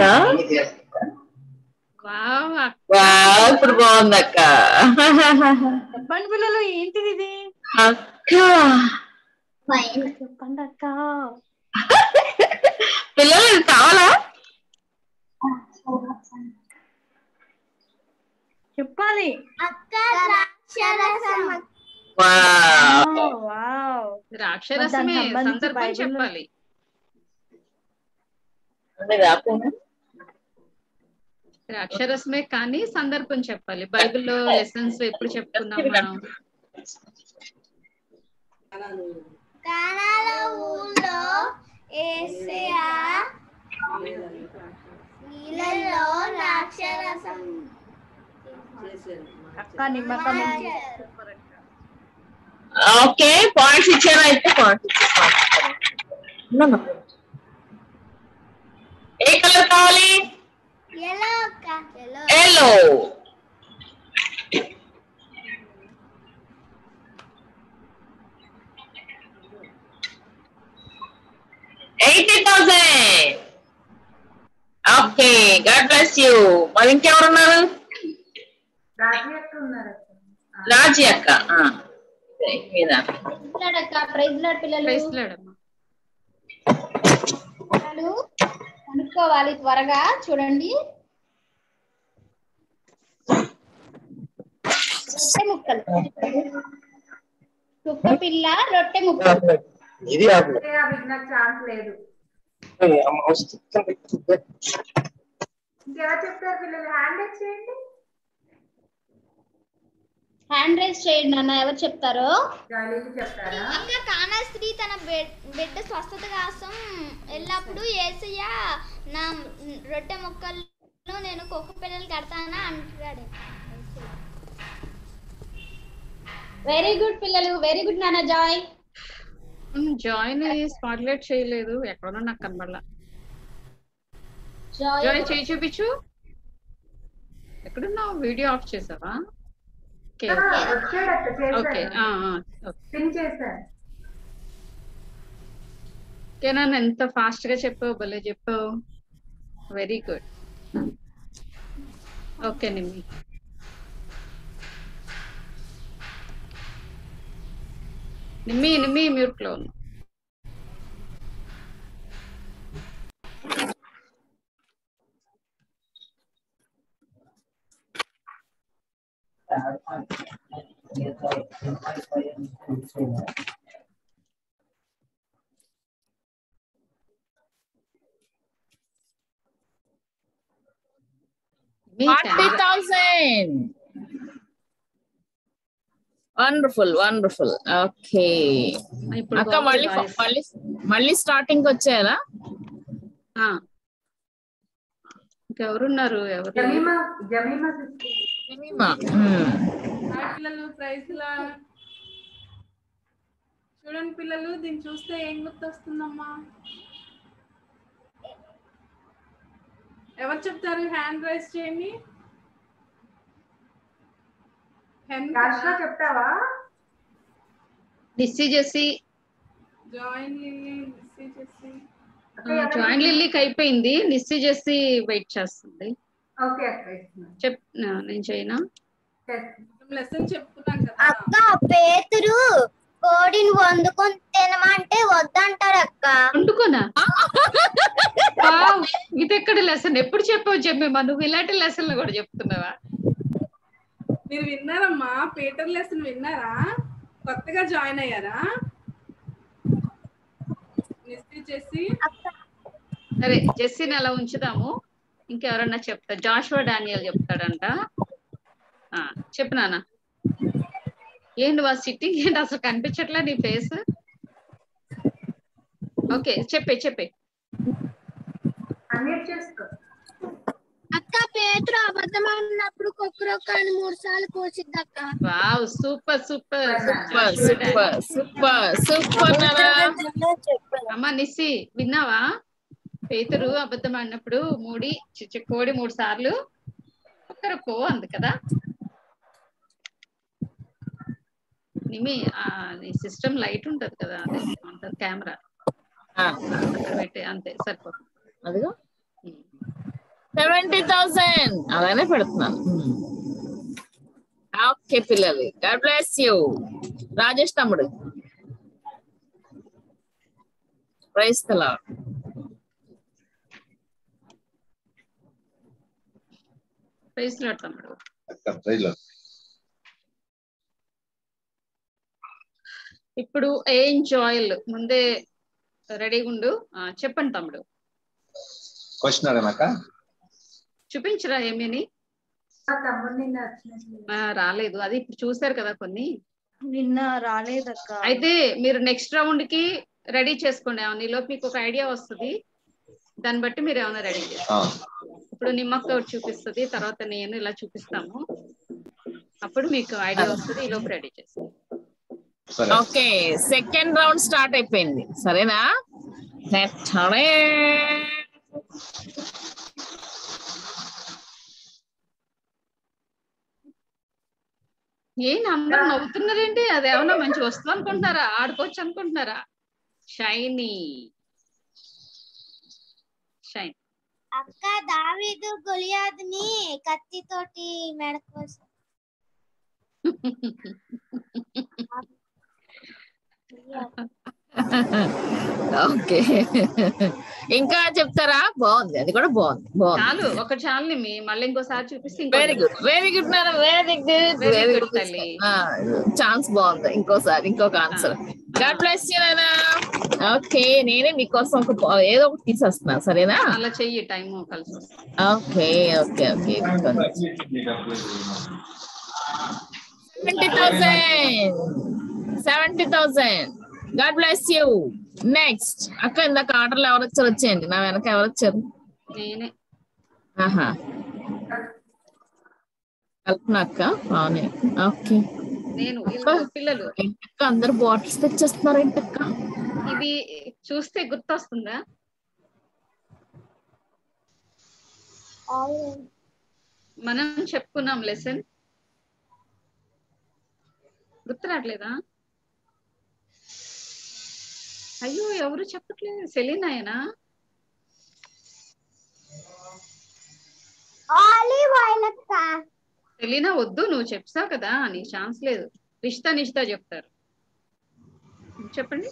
ఇప్పుడు బాగుంది అక్క. చెప్పండి పిల్లలు ఏంటిది ఇది? అక్క చెప్పండి అక్క. పిల్లలు ఇది కావాలా? చెప్పాలి. ద్రాక్షరసమే సందర్భం చెప్పాలి. ద్రాక్షరసమే కానీ సందర్భం చెప్పాలి. బైబిల్లో లెసన్స్ ఎప్పుడు చెప్పుకున్నాం మనం? కానాల ఊళ్ళో యేసయ్య నీళ్ళలో ద్రాక్షరసం అక్క నిమ్మకాయ. ఓకే పాయింట్స్ ఇచ్చారా? అయితే పాయింట్స్ ఏ కలర్ కావాలి? Yellow. Eighty thousand. Okay God bless you. మరి ఇంకెవరున్నారు? రాజీ అక్క ఉన్నారు అక్క. రాజీ అక్క మీద ప్రైజ్ లార్డ్ పిల్లలు. ప్రైజ్ లార్డ్ అమ్మా. పిల్లలు కనుక్కోవాలి త్వరగా చూడండి. రొట్టె ముక్కలు, కుక్క పిల్ల రొట్టె ముక్కలు. ఇది అంటే అవి నాకు ఛాన్స్ లేదు. ఇంకెవరు చెప్తారు పిల్లలు? హ్యాండ్ రైజ్ చేయండి. హ్యాండ్ రైజ్ చేయండి అన్న, ఎవరు చెప్తారో. జాలీలు చెప్తారా? అక్క కానా స్త్రీ తన బిడ్డ స్వస్థత కోసం ఎల్లప్పుడూ యేసయ్య నా రొట్టె ముక్కలను నేను కుక్క పిల్లలు కడతానా అంటాడు. వెరీ గుడ్ పిల్లలు, వెరీ గుడ్ నాన్న. జాయ్ జాయిన్ స్పాట్లైట్ చేయలేదు, ఎక్కడో నాకు కనబడలా. జాయ్ జాయ్ చేయి చూపించు. ఎక్కడున్నావు? వీడియో ఆఫ్ చేసావా? ఓకే వచ్చాడక్క, ఓకే చేశాను, పిన్ చేశాను. ఓకే నన్ను ఎంత ఫాస్ట్ గా చెప్పావు, భలే చెప్పావు. Very good. Okay Nimmi. Nimmi Nimmi mute లో ఉన్నా. Forty thousand. Wonderful wonderful. Okay అక్క మళ్ళీ మళ్ళీ మళ్ళీ స్టార్టింగ్ వచ్చారా? ఇంకెవరున్నారు? ఎవరు? Jemima Jemima sister. జమీమా. పిల్లలు ప్రైజ్ లార్డ్. చూడండి పిల్లలు, దీన్ని చూస్తే ఏం గుర్తొస్తుందమ్మా? ఎవరు చెప్తారు? హ్యాండ్ రైజ్ చేయండి. రాష్ట్ర చెప్తావా? నిస్సి చేసి జాయిన్ లిల్లీ, నిస్సి చేసి. జాయిన్ లిల్లీకి అయిపోయింది, నిస్సి చేసి వెయిట్ చేస్తుంది. ఓకే అక్క, చెప్ నేను చేయనా? లెసన్ చెప్తున్నాం కదా అక్క. పేతురు కోడిని వండుకొని తినమంటే వద్దంటారు అక్క. వండుకోనా? ఇది ఎక్కడ లెసన్? ఎప్పుడు చెప్పావు జమ్మేమా? నువ్వు ఇలాంటి లెసన్లు కూడా చెప్తున్నావా? మీరు విన్నారమ్మా? పీటర్ లెసన్ విన్నారా? కొత్తగా జాయిన్ అయ్యారా? చేసి సరే జెస్సీని అలా ఉంచుదాము. ఇంకెవరన్నా చెప్తా. జాషువా డానియల్ చెప్తాడంట. చెప్పు నాన్న. ఏంటి వా సిట్టింగ్ ఏంటి? అసలు కనిపించట్లే నీ ఫేస్. ఓకే చెప్పే చెప్పే. అక్క పేతురు అబద్ధం అన్నప్పుడు కుక్కరొక్కని మూడు సార్లు కోసిద్ది అక్క. Wow super super super super super super. అమ్మా నిస్సి విన్నావా? పేతురు అబద్ధం అన్నప్పుడు మూడి కోడి మూడు సార్లు కుక్కరొక్కో అంది కదా. నిమి నీ సిస్టమ్ లైట్ ఉంటది కదా, అదే ఉంటది కెమెరా అక్కడ పెట్టి అంతే సరిపోతుంది. అదిగో సెవెంటీ థౌసండ్ అలానే పెడుతున్నాను. ఓకే పిల్లలు, గాడ్ బ్లెస్ యూ. రాజేష్ తమ్ముడు praise the Lord. Praise the Lord తమ్ముడు. ఇప్పుడు ఏం జాయిల్ ముందే రెడీగా ఉండు. చెప్పండి తమ్ముడు. క్వశ్చన్ అడగనాక చూపించరా ఏమీని? రాలేదు, అది ఇప్పుడు చూసారు కదా కొన్ని. నిన్న రాలేదక్క. అయితే మీరు నెక్స్ట్ రౌండ్ కి రెడీ చేసుకోండి. నీలోపు మీకు ఒక ఐడియా వస్తుంది, దాన్ని బట్టి మీరు ఏమైనా రెడీ చేస్తారు. ఇప్పుడు నిమ్మక్క చూపిస్తుంది, తర్వాత నేను ఇలా చూపిస్తాము, అప్పుడు మీకు ఐడియా వస్తుంది. ఈలోపు రెడీ చేస్తాం. ఓకే సెకండ్ రౌండ్ స్టార్ట్ అయిపోయింది. సరేనా? ఏం అందరూ నవ్వుతున్నారేంటి? అదేమన్నా మంచి వస్తుంది అనుకుంటున్నారా? ఆడుకోవచ్చు అనుకుంటున్నారా? షైనీ షైన్ అక్క దావీదు గొలియాదుని కత్తితోటి మెడకోసం. ఓకే ఇంకా చెప్తారా? బాగుంది, అది కూడా బాగుంది బాగుంది. చాలు ఒక చాలు మీ మళ్ళీ ఇంకోసారి చూపిస్తే very good very good madam very good Very very good good తల్లి. ఛాన్స్ బాగుంది. ఇంకోసారి ఇంకొక ఆన్సర్. గాడ్ బ్లెస్ యూ నానా. ఓకే నేనే మీకోసం ఒక పా- ఏదో ఒకటి తీసేస్తున్నా, సరేనా? అలా చెయ్యి, టైం కలిసి వస్తుంది. Okay okay okay seventy thousand seventy thousand God bless you. Next అక్క ఇందాక ఆర్డర్లు ఎవరు వచ్చారు? వచ్చేయండి నా వెనక ఎవరు వచ్చారు? నేనే. ఆహా కల్పన అక్క. అవునే ఓకే. నేను వీళ్ళు పిల్లలు అక్క అందరు బాటిల్స్ తెచ్చేస్తున్నారు ఏంటక్క? ఇవి చూస్తే గుర్తొస్తుందా? మనం చెప్పుకున్నాం లెసన్, గుర్తు రావట్లేదా? అయ్యో ఎవరు చెప్పట్లేదు. సెలీనాయనా? సెలీనా వద్దు, నువ్వు చెప్తావు కదా, నీ ఛాన్స్ లేదు. రిష్తా నిష్తా చెప్తారు. చెప్పండి.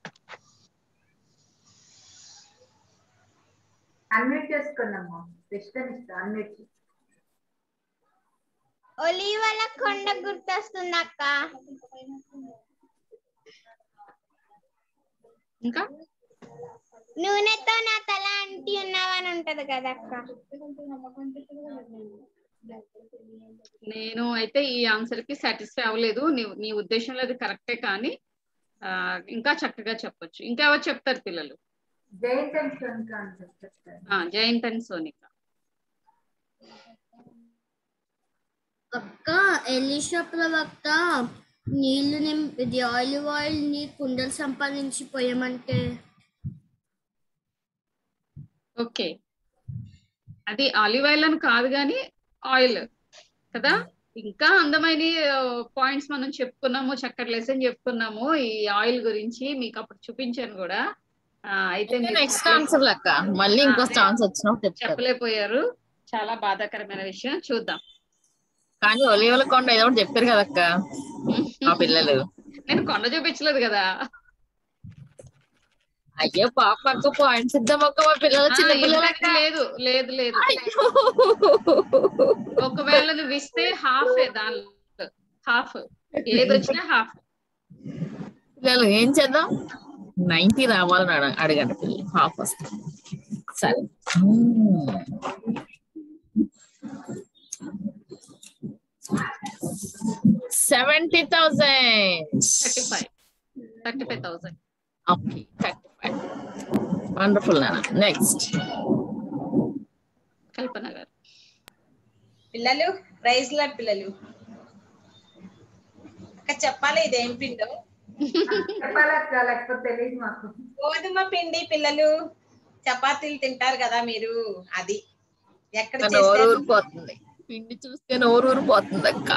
అన్మ్యూట్ చేసుకున్నాము. ఇష్టం ఇష్టం అన్మ్యూట్. ఒలీవల కొండ గుర్తొస్తుంది అక్క. ఇంకా నూనెతో నా తల అంటి ఉన్నావని ఉంటది కదా అక్క. నేను అయితే ఈ ఆన్సర్ కి సాటిస్ఫై అవ్వలేదు. నీ నీ ఉద్దేశంలో అది కరెక్టే, కానీ ఆ ఇంకా చక్కగా చెప్పొచ్చు. ఇంకా ఎవరు చెప్తారు పిల్లలు? జయంత్ అండ్ సోనిక అని చెప్తారు. ఆ జయంత్ అండ్ సోనిక. అక్క ఎలీషా ప్రవక్త నీళ్లు నిం- ఇది ఆలివ్ ఆయిల్ ని కుండలు సంపాదించి పోయమంటే ఓకే, అది ఆలివ్ ఆయిల్ అని కాదు కానీ ఆయిల్ కదా. ఇంకా అందమైన పాయింట్స్ మనం చెప్పుకున్నాము, చక్కటి లెసన్ చెప్పుకున్నాము ఈ ఆయిల్ గురించి. మీకు అప్పుడు చూపించాను కూడా. ఆ, అయితే మీరు నెక్స్ట్ చెప్పలే- ఆన్సర్ లెక్క మళ్ళీ ఇంకో అదే. ఛాన్స్ వచ్చినప్పుడు చెప్తారు. చెప్పలేకపోయారు. చాలా బాధాకరమైన విషయం. చూద్దాం. కానీ ఒలివల కొండ ఏదో ఒకటి చెప్పారు కదక్క మా పిల్లలు. నేను కొండ చూపించలేదు కదా. అయ్యో పాప అక్క పాయింట్స్ ఇద్దాం అక్క, మా పిల్లలు చిన్న ఆ, పిల్లలు ఇద్దరికి లేదు లేదు లేదు ఒకవేళ నువ్వు ఇస్తే హాఫ్ దానిలో హాఫ్ ఏది వచ్చినా హాఫ్. పిల్లలు ఏం చేద్దాం, నైన్టీ రావాలని అడ అడగండి పిల్లలు, హాఫ్ వస్తుంది. సరే seventy thousand thirty five thirty five thousand okay thirty five wonderful నాన్న. నెక్స్ట్ కల్పన గారు. పిల్లలు ప్రైజ్ లా పిల్లలు అక్క చెప్పాలి ఇదేం పిండో చెప్పాలక్క, లేకపోతే తెలియదు మాకు. గోధుమ పిండి పిల్లలు చపాతీలు తింటారు కదా మీరు, అది ఎక్కడ నోరు చేస్తే ఊరిపోతుంది, పిండి చూస్తే నోరు ఊరిపోతుంది అక్క.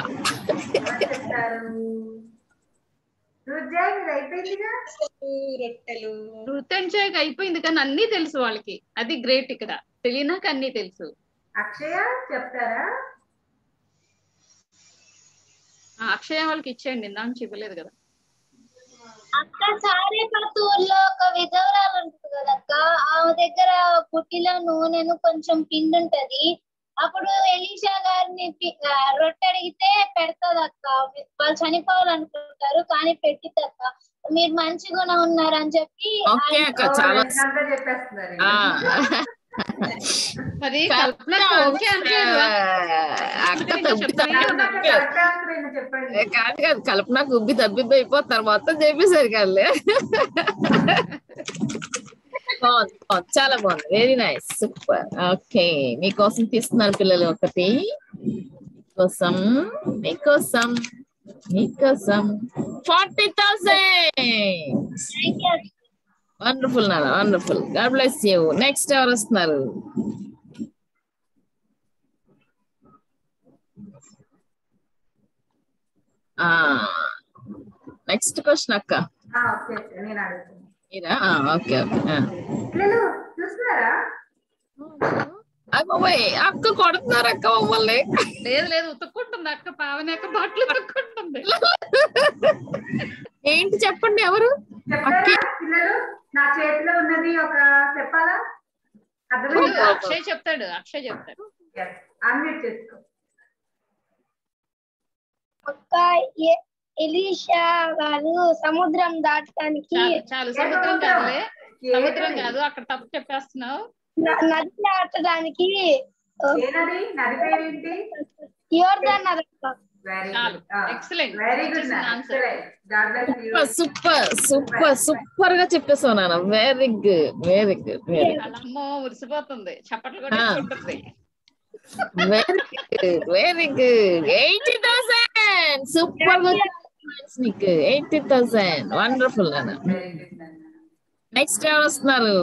అయిపోయిందిగా రొట్టెలు. రుత్ అండ్ జాయ్ అయిపోయింది కానీ అన్ని తెలుసు వాళ్ళకి, అది గ్రేట్. ఇక్కడ తెలియనాక అన్ని తెలుసు. అక్షయ చెప్తారా? ఆ, అక్షయ వాళ్ళకి ఇచ్చేయండి, ఇందాక చెప్పలేదు కదా. అక్క సారేపత్తూరులో ఒక విధవరాలు ఉంటుంది కదా అక్క, ఆమె దగ్గర పుట్టిలో నూనెను కొంచెం పిండి ఉంటది. అప్పుడు ఎలీషా గారిని పి- ఆ, రొట్టె అడిగితే పెడతాది అక్క. వాళ్ళు చనిపోవాలనుకుంటారు కానీ పెట్టిద్ది అక్క. మీరు మంచిగా ఉన్నారు అని చెప్పి ఓకే అక్క చాలా చెప్పేస్తున్నారు. ఆ. మరి కల్పన ఓకే అంటారు. అక్క తబ్బి తబ్బి చెప్పండి. కాదు కాదు కల్పనకు ఉబ్బి తబ్బిబ్బి అయిపోతారు మొత్తం చెప్పేసారు కళ్ళే. బాగుంది బాగుంది చాలా బాగుంది, వెరీ నైస్ సూపర్. ఓకే మీకోసం తీస్తున్నారు పిల్లలు, ఒకటి మీకోసం మీకోసం మీకోసం ఫార్టీ థౌసండ్. వండర్ఫుల్ నాన్న wonderful, God bless you. Next ఎవరు వస్తున్నారు? నెక్స్ట్ క్వశ్చన్ అక్క. ఓకే నేను అడుగుతాను. మీరా? Okay okay. పిల్లలు చూస్తున్నారా? అబ్బాయి అక్క కొడుతున్నారు అక్క మమ్మల్ని. లేదు లేదు ఉతుక్కుంటుంది అక్క, పావని అక్క బట్టలు ఉతుక్కుంటుంది. ఏంటి చెప్పండి ఎవరు చెప్తారా పిల్లలు? నా చేతిలో ఉన్నది ఒక చెప్పాలా? అర్థమైంది? అక్షయ్ చెప్తాడు, అక్షయ్ చెప్తాడు. అన్మ్యూట్ చేసుకో. అక్క ఎ- ఎలీషా గారు సముద్రం దాటడానికి చాలు చాలు, సముద్రం కాదులే, సముద్రం కాదు, అక్కడ తప్పు చెప్పేస్తున్నావు. న- నది దాటడానికి ఏనది? నది పేరేంటి? యోర్దాన్ నది అక్క. చాలు, excellent, very good answer. Super super super గా చెప్పేసావు నాన్న. Very good very good very అమ్మో ఉరిసిపోతుంది, చప్పట్లు కూడా ఉంటుంది. Very good very good. Eighty thousand super గా నీకు. ఎయిటీ థౌసండ్ వండర్ఫుల్ నాన్న. నెక్స్ట్ ఎవరు వస్తున్నారు?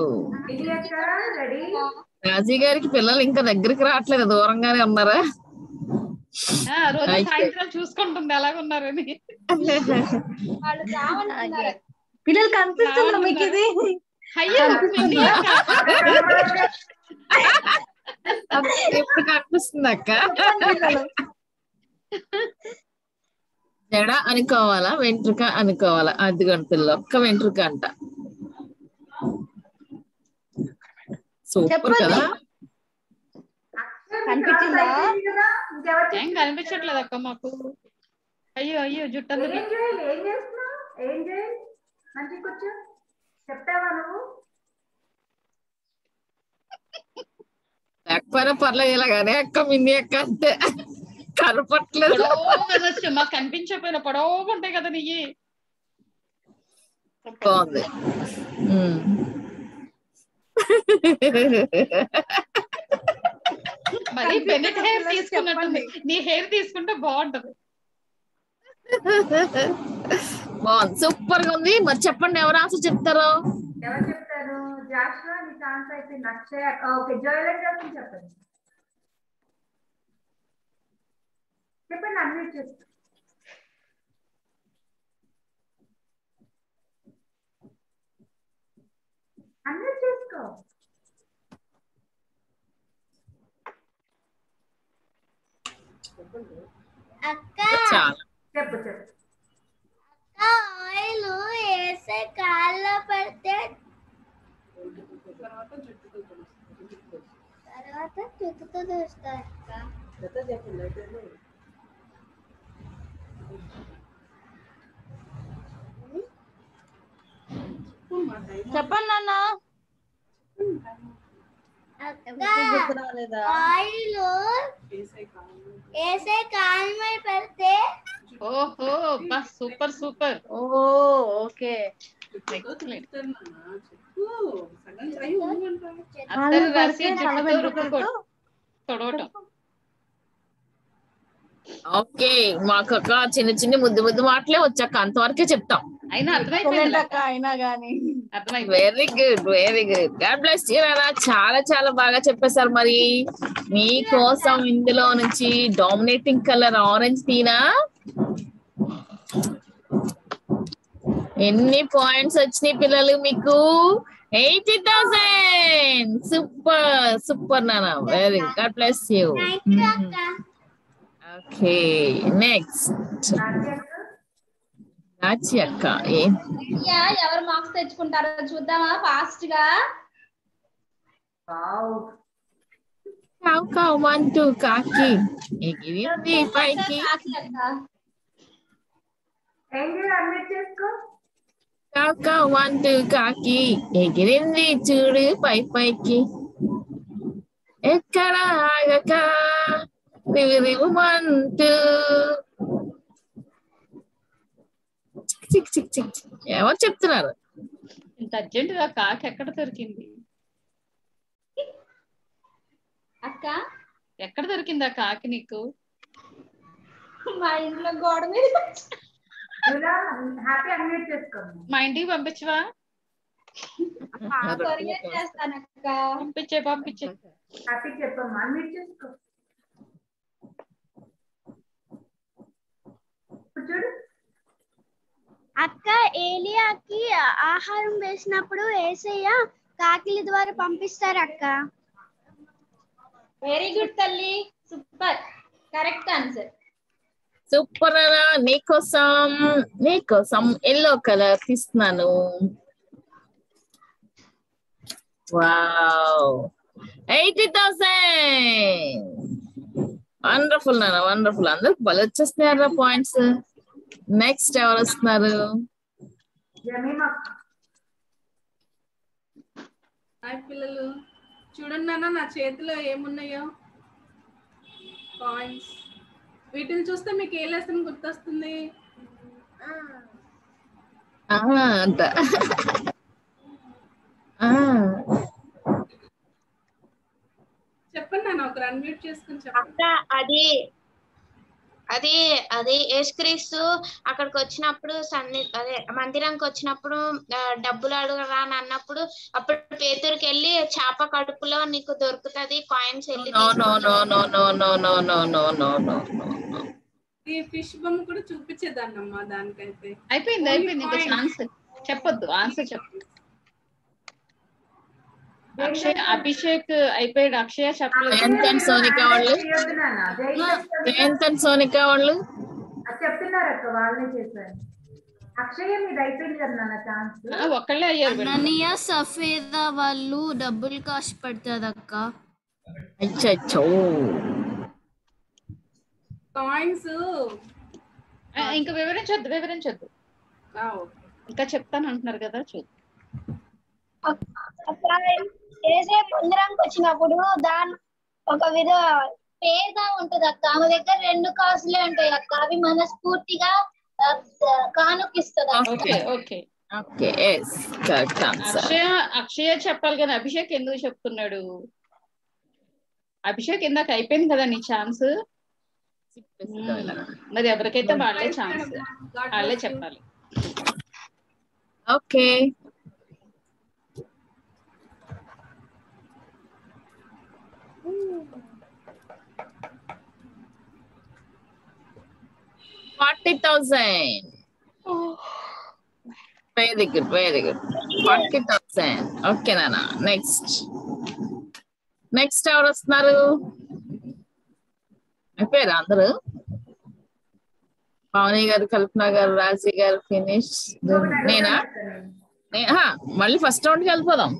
రాజీ గారికి పిల్లలు ఇంకా దగ్గరికి రావట్లేదు, దూరంగానే ఉన్నారా? రోజు సాయంత్రం చూసుకుంటుంది ఎలాగున్నారని. పిల్లలు కనిపిస్తుందా మీకు ఇది? అయ్యో ఎప్పుడు కనిపిస్తుంది అక్క? జడ అనుకోవాలా వెంట్రుక అనుకోవాలా? అదిగోండి పిల్లలు, ఒక్క వెంట్రుక అంట. సూపర్ కదా. కనిపించిందా? ఏం కనిపించట్లేదు అక్క మాకు. అయ్యో అయ్యో జుట్టు ఏం చేయాలి? ఏం చేస్తున్నావు? ఏం చేయాలి? మంచిగా కూర్చో. చెప్తావా నువ్వు? లేకపోయినా పర్లేదు, ఇలాగానే అక్క మిన్ని అక్క అంతే కనపట్లేదు. పొడవు మాకు కనిపించకపోయినా పొడవుగా ఉంటాయి కదా నీయి. బాగుంది. మరి బెనెట్ హెయిర్ తీసుకున్నట్టుంది, నీ హెయిర్ తీసుకుంటే బాగుంటది. బాగుంది, సూపర్ గా ఉంది. మరి చెప్పండి ఎవరు ఆన్సర్ చెప్తారో? ఎవరు చెప్తారు? జాషువా నీ ఛాన్స్ అయితే నక్షయ. ఓకే, జోయల్ గారు చెప్పండి. చెప్పండి, అన్మ్యూట్ చేసుకో. అన్మ్యూట్ చేసుకో. అక్క చెప్పు చెప్పు. ఆయిల్ వేసే కాళ్ళలో పడితే తర్వాత చుట్టుతో చూస్తా అక్క. చెప్పండి నాన్న. ఆయిల్ వేసే కాళ్ళ మీద పెడితే ఓహో సూపర్ సూపర్. ఓ ఓకే. అత్తరు రాసి జుట్టుతో రుబ్బుకోవడం, తొడవటం. ఓకే, మాకు అక్క చిన్న చిన్న ముద్దు ముద్దు మాటలే వచ్చాక అంతవరకే చెప్తాం. అయినా అర్థమైపోయింది అక్క, అయినా గానీ అర్థమైంది. Very good very good. God bless you నాన్న, చాలా చాలా బాగా చెప్పేశారు. మరి మీకోసం ఇందులో నుంచి డామినేటింగ్ కలర్ ఆరెంజ్ తీనా? ఎన్ని పాయింట్స్ వచ్చినాయి పిల్లలు మీకు? Eighty thousand. సూపర్ సూపర్ నాన్న, very good. God bless you. Okay, next Rachi అక్క. ఏం ఎవరు మార్క్స్ తెచ్చుకుంటారో చూద్దామా ఫాస్ట్ గా. కావు కావు వన్ టూ కాకి ఎగిరింది పైకి. కావు కావు వన్ టూ కాకి ఎగిరింది చూడు పై పైకి. ఎక్కడ ఆగక రివ్వుమంటూ. చిక్ చిక్ చిక్ చిక్. ఎవరు చెప్తున్నారు? ఇంత అర్జెంట్ గా కాకి ఎక్కడ దొరికింది అక్క? ఎక్కడ దొరికింది ఆ కాకి నీకు? మా ఇంట్లో గోడ మీద. మా ఇంటికి పంపించవా? కొరియర్ చేస్తానక్క. పంపించే పంపించే. హ్యాపీ చెప్పమ్మా, అన్మ్యూట్ చేసుకో. చూడు అక్క, ఏలియాకి ఆహారం వేసినప్పుడు యేసయ్య కాకిల ద్వారా పంపిస్తారు అక్క. వెరీ గుడ్ తల్లి, సూపర్, కరెక్ట్ ఆన్సర్. సూపర్ అనా. నీకోసం నీకోసం ఎల్లో కలర్ తీస్తున్నాను. Wow, eighty thousand. వండర్ఫుల్ నాన్న, వండర్ఫుల్. అందరు బలు వచ్చేస్తున్నారా పాయింట్స్. నెక్స్ట్ ఎవరు వస్తున్నారు? హాయ్ పిల్లలు, చూడండి నాన్న నా చేతిలో ఏమున్నాయో కాయిన్స్. వీటిని చూస్తే మీకు ఏ లెసన్ గుర్తొస్తుంది? అంట చెప్పండి నాన్న, ఒకరు అన్మ్యూట్ చేసుకుని చెప్పండి. అది అది అది యేసుక్రీస్తు అక్కడికి వచ్చినప్పుడు సన్ని అదే మందిరానికి వచ్చినప్పుడు డబ్బులు అడగరా అని అన్నప్పుడు అప్పుడు పేతురికి వెళ్ళి చేప కడుపులో నీకు దొరుకుతది కాయిన్స్ వెళ్ళి ఈ ఫిష్ బొమ్మ కూడా చూపించేదాన్నమ్మా దానికైతే. అయిపోయింది అయిపోయింది ఇంకా ఛాన్స్ చెప్పొద్దు, ఆన్సర్ చెప్పు. అక్షయ్ అభిషేక్ అయిపోయాడు. అక్షయ చెప్పలేదు. సోనికా వాళ్ళు జయంత్ అండ్ సోనికా వాళ్ళు చెప్తున్నారు అక్క, వాళ్ళే చేశారు. అక్షయ మీద అయిపోయింది కదా నాన్న ఛాన్స్. ఒక్కళ్ళే అయ్యారు. అననీయ సఫేదా వాళ్ళు డబ్బులు కాస్ట్ పడుతుంది అక్క. అచ్చో కాయిన్స్ ఇంకా వివరించొద్దు వివరించొద్దు ఇంకా చెప్తాను అంటున్నారు కదా. చూద్దాం. ఏసే మందిరానికి వచ్చినప్పుడు దాని ఒక విధ పేద ఉంటది అక్క. ఆమె దగ్గర రెండు కాసులే ఉంటాయి అక్క, అవి మనస్ఫూర్తిగా కానుకిస్తుంది. Okay okay okay Akshaya Akshaya చెప్పాలి కానీ అభిషేక్ ఎందుకు చెప్తున్నాడు? అభిషేక్ ఇందాక అయిపోయింది కదా నీ ఛాన్స్. మరి ఎవరికైతే వాళ్ళే ఛాన్స్, వాళ్ళే చెప్పాలి. Okay forty thousand. Very good very good. Forty thousand. Okay నాన్న. నెక్స్ట్ నెక్స్ట్ ఎవరు వస్తున్నారు? అయిపోయారు అందరు? పవని గారు, కల్పన గారు, రాజీ గారు ఫినిష్. నేనా? మళ్ళీ ఫస్ట్ రౌండ్ కి వెళ్ళిపోదాం.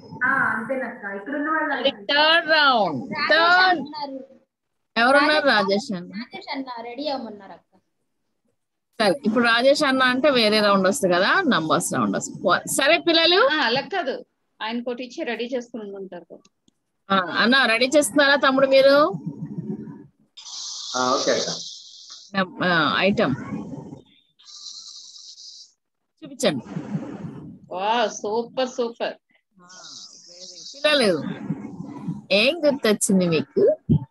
Third round. థర్డ్ ఎవరున్నారు? రాజేష్ అన్న. రెడీ అవ్వమన్నారు అక్క. సరే, ఇప్పుడు రాజేష్ అన్న అంటే వేరే రౌండ్ వస్తుంది కదా, నంబర్స్ రౌండ్ వస్తుంది. సరే పిల్లలు, అలా కాదు, ఆయన కోటి ఇచ్చి రెడీ చేసుకుని ఉంటారు. అన్న రెడీ చేస్తున్నారా తమ్ముడు మీరు? ఐటమ్ చూపించండి. వా సూపర్ సూపర్. పిల్లలు ఏం గుర్తొచ్చింది మీకు?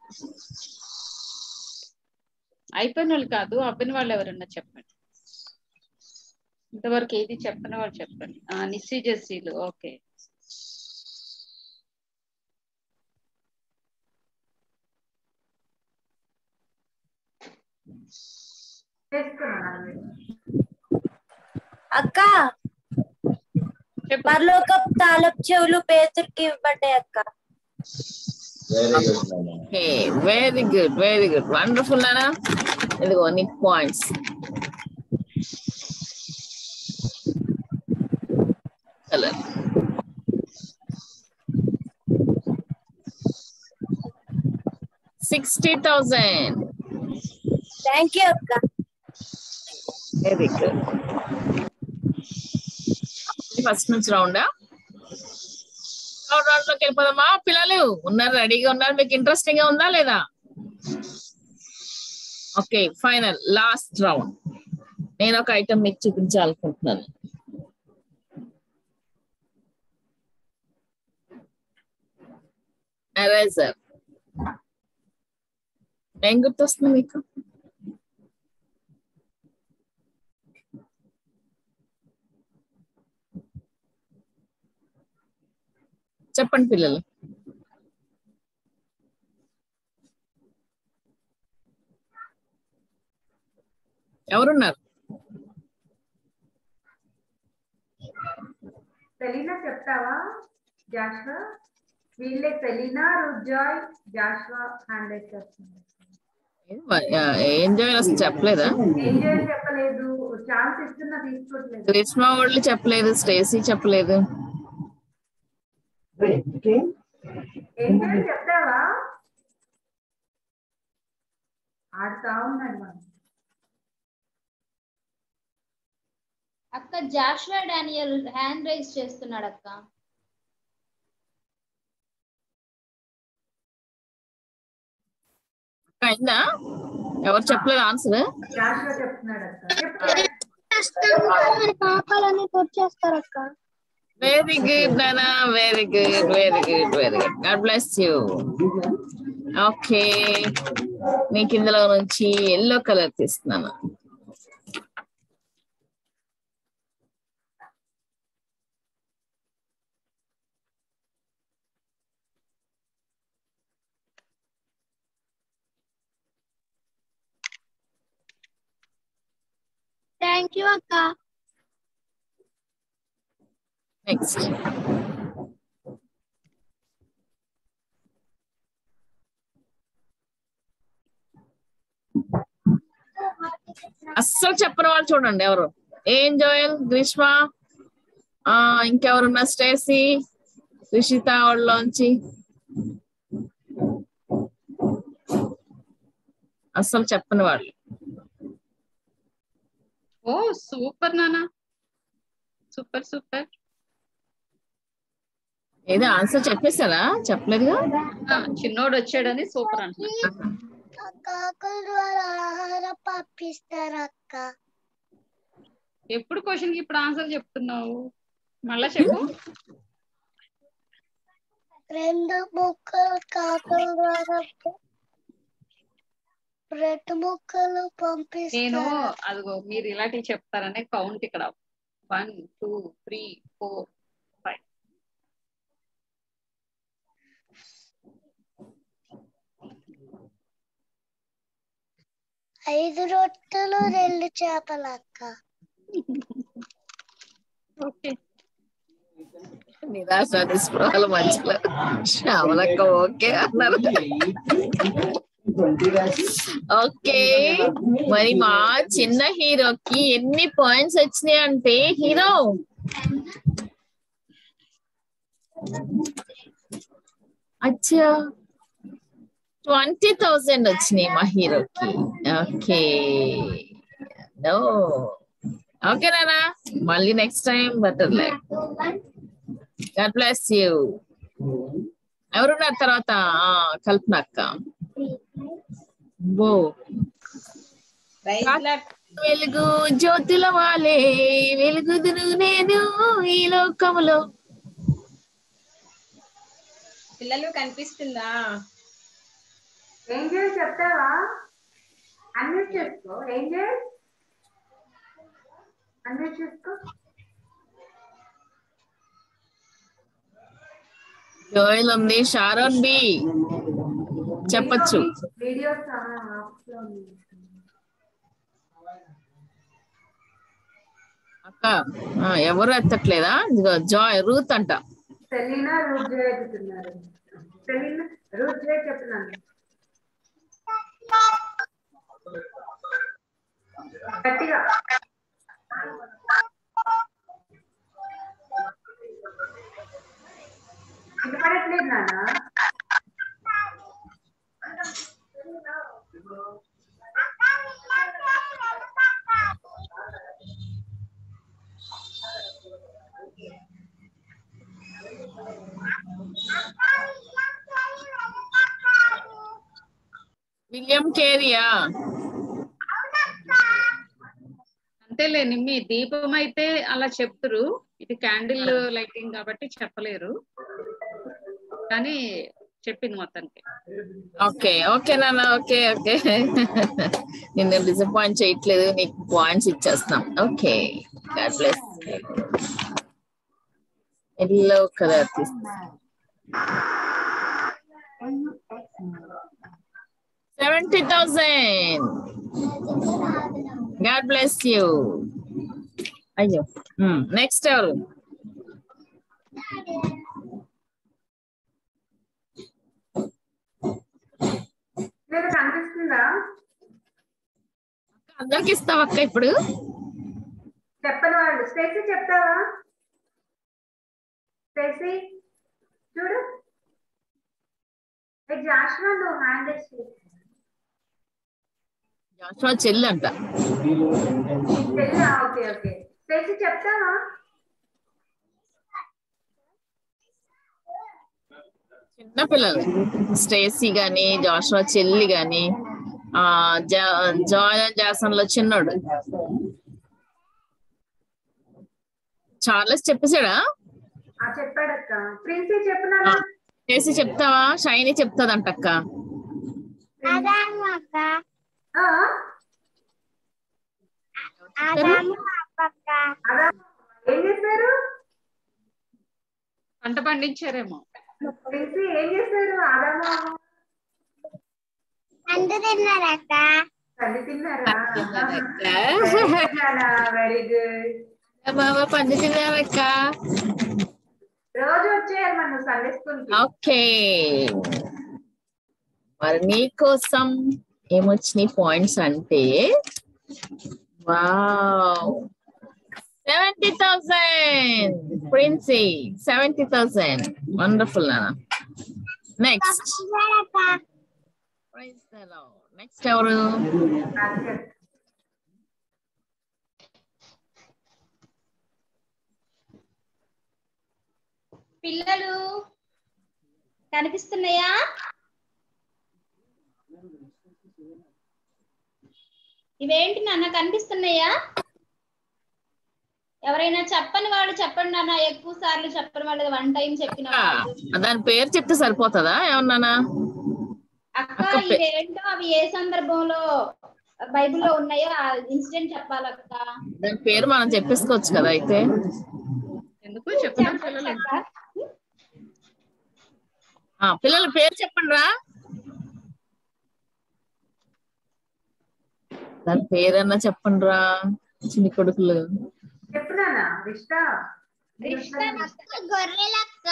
అయిపోయిన వాళ్ళు కాదు, అవ్వని వాళ్ళు ఎవరన్నా చెప్పండి. ఇంతవరకు ఏది చెప్పని వాళ్ళు చెప్పండి. నిస్సి జెస్సీలు. ఓకే అక్క, పరలోకపు తాళపు చెవులు పేతురికి ఇవ్వబడ్డాయి అక్క. Very good very good wonderful నానా. ఇదిగో నీ points. Sixty thousand. Thank you అక్క. Very good. ఫస్ట్ నుంచి రౌండా? థర్డ్ రౌండ్ లోకి వెళ్ళిపోదామా? పిల్లలు ఉన్నారు, రెడీగా ఉన్నారు? మీకు ఇంట్రెస్టింగ్ గా ఉందా లేదా? Okay final last round. నేను ఒక ఐటమ్ మీకు చూపించాలనుకుంటున్నాను. ఎరేజర్. ఏం గుర్తొస్తుంది మీకు? చెప్పండి పిల్లలు. ఎవరున్నారు? తెలీనా చెప్తావా జాషువా? వీళ్ళే సెలీనా, రుజాయ్, జాషువా హ్యాండ్ రైజ్ చేస్తున్నారు. ఎంజాయ్ అసలు చెప్పలేదా? ఎంజాయ్ చెప్పలేదు, ఛాన్స్ ఇస్తున్నా తీసుకోవట్లేదు. గ్రీష్మ వాళ్ళు చెప్పలేదు, స్టేసీ చెప్పలేదు. ఎంజాయ్ చెప్తావా? ఆడుతా ఉన్నాడు మనం. అక్క జాషువా డానియల్ హ్యాండ్ రైజ్ చేస్తున్నాడు అక్క. అయిందా? ఎవరు చెప్పలేదు ఆన్సర్? జాషువా చెప్తున్నాడు అక్క. పాపాలని కొట్టేస్తారు అక్క. వెరీ గుడ్ నానా, very good, very good, very good. God bless you. Okay, నీకు ఇందులో నుంచి ఎల్లో కలర్ తీస్తున్నాను. థ్యాంక్ యూ అక్క. నెక్స్ట్ అస్సలు చెప్పని వాళ్ళు చూడండి ఎవరు. ఏం జోయల్, గ్రీష్మ, ఆ ఇంకెవరున్నా, స్టేసీ, రిషిత వాళ్ళలోంచి అస్సలు చెప్పని వాళ్ళు. ఓ సూపర్ నానా, సూపర్ సూపర్. ఏదో ఆన్సర్ చెప్పేస్తారా? చెప్పలేదుగా. చిన్నోడు వచ్చాడని సూపర్ అంటున్నా. కాకుల ద్వారా ఆహారం పంపిస్తారు అక్క. ఎప్పుడు క్వశ్చన్ కి ఇప్పుడు ఆన్సర్ చెప్తున్నావు? మళ్ళా చెప్పు. రెండు ముక్కలు కాకుల ద్వారా రెండు ముక్కలు నేను పంపిస్తారు. అదిగో మీరు ఇలాంటివి చెప్తారనే కౌంట్ ఇక్కడ. One two three four five. ఐదు రొట్టెలు రెండు చేపలు అక్క. ఓకే, నిరాశ నిస్పృహల మధ్యలో శ్యామలక్క ఓకే అన్నారు. ఓకే, మరి మా చిన్న హీరోకి ఎన్ని పాయింట్స్ వచ్చినాయి అంటే, హీరో అచ్చా ట్వంటీ థౌసండ్ వచ్చినాయి మా హీరోకి. ఓకే నో ఓకే నానా, మళ్ళీ next time better like. God bless you. ఎవరున్నారు తర్వాత? కల్పన అక్క. బో వెలుగు జ్యోతుల వాలే వెలుగుదును నేను ఈ లోకములో. పిల్లలు కనిపిస్తుందా? ఏంజల్ చెప్తావా? అన్మ్యూట్ చేసుకో. ఏంజల్ అన్మ్యూట్ చేసుకో. జోయల్ ఉంది, షారోన్ బి చెప్పచ్చు. వీడియోస్ అక్క ఎవరు ఎత్తట్లేదా? ఇదిగో జాయ్, రూత్ అంట. సెలీనా, రూత్ జయ చెప్తున్నారు. సెలీనా, రూత్ జయ చెప్తున్నాను. గట్టిగా వినపడట్లేదు నాన్న. విలియం కేరియా. అంతేలే నిమ్మి, దీపం అయితే అలా చెప్తురు, ఇది క్యాండిల్ లైటింగ్ కాబట్టి చెప్పలేరు, కానీ చెప్పింది మొత్తానికి. ఓకే ఓకే నాన్న, ఓకే ఓకే. నిన్ను డిసప్పాయింట్ చేయట్లేదు, నీకు పాయింట్స్ ఇచ్చేస్తాం. Okay, God bless. Yellow colour తీస్తాం. Seventy thousand. God bless you. అయ్యో, నెక్స్ట్ ఎవరు? లేదా కనిపిస్తుందా? అందరికి ఇస్తాం అక్క ఇప్పుడు. చెప్పని వాళ్ళు స్టేసీ చెప్తావా? స్టేసీ చూడు, జాషువా నువ్వు హ్యాండ్ వేసి జాషువా చెల్లి అంట. చెల్లా? Okay okay. స్టేసీ చెప్తావా? చిన్న పిల్లలు స్టేసీ గాని జాషువా చెల్లి గాని ఆ జాయ్ జాసన్ లో చిన్నోడు చార్లెస్ చెప్పేశాడా? చెప్పాడక్క. ప్రిన్సీ చెప్పినా చేసి చెప్తావా? షైనీ చెప్తాదంట అక్క. ఏం చేశారు? పంట పండించారేమో. ప్రిన్సీ ఏం చేశారు? ఆదాము పండు తిన్నారక్క. పండు తిన్నారా? వెరీ గుడ్ బాబా, పండు తిన్నారక్క. రోజు వచ్చేయాలి మనం సండే స్కూల్ కి. ఓకే, మరి నీకోసం ఏమొచ్చినాయి పాయింట్స్ అంటే wow seventy thousand. Princy seventy thousand. Wonderful నాన్న. నెక్స్ట్ నెక్స్ట్ ఎవరు? పిల్లలు కనిపిస్తున్నాయా? ఇవేంటి నాన్న కనిపిస్తున్నాయా? ఎవరైనా చెప్పని వాళ్ళు చెప్పండి నాన్న. ఎక్కువ సార్లు చెప్పని వాళ్ళు వన్ టైం చెప్పిన వాళ్ళు. దాని పేరు చెప్తే సరిపోతుందా ఏమన్నా? అక్క ఇవేంటో అవి ఏ సందర్భంలో బైబిల్లో ఉన్నాయో ఆ ఇన్సిడెంట్ చెప్పాలక్క. దాని పేరు మనం చెప్పేసుకోవచ్చు కదా. అయితే ఎందుకు చెప్పండి పిల్లలు. పిల్లల పేరు చెప్పండి రా. దాని పేరన్నా చెప్పండి రా చిన్ని కొడుకులు. చెప్పునానా? రిష్తా గొర్రెలక్క.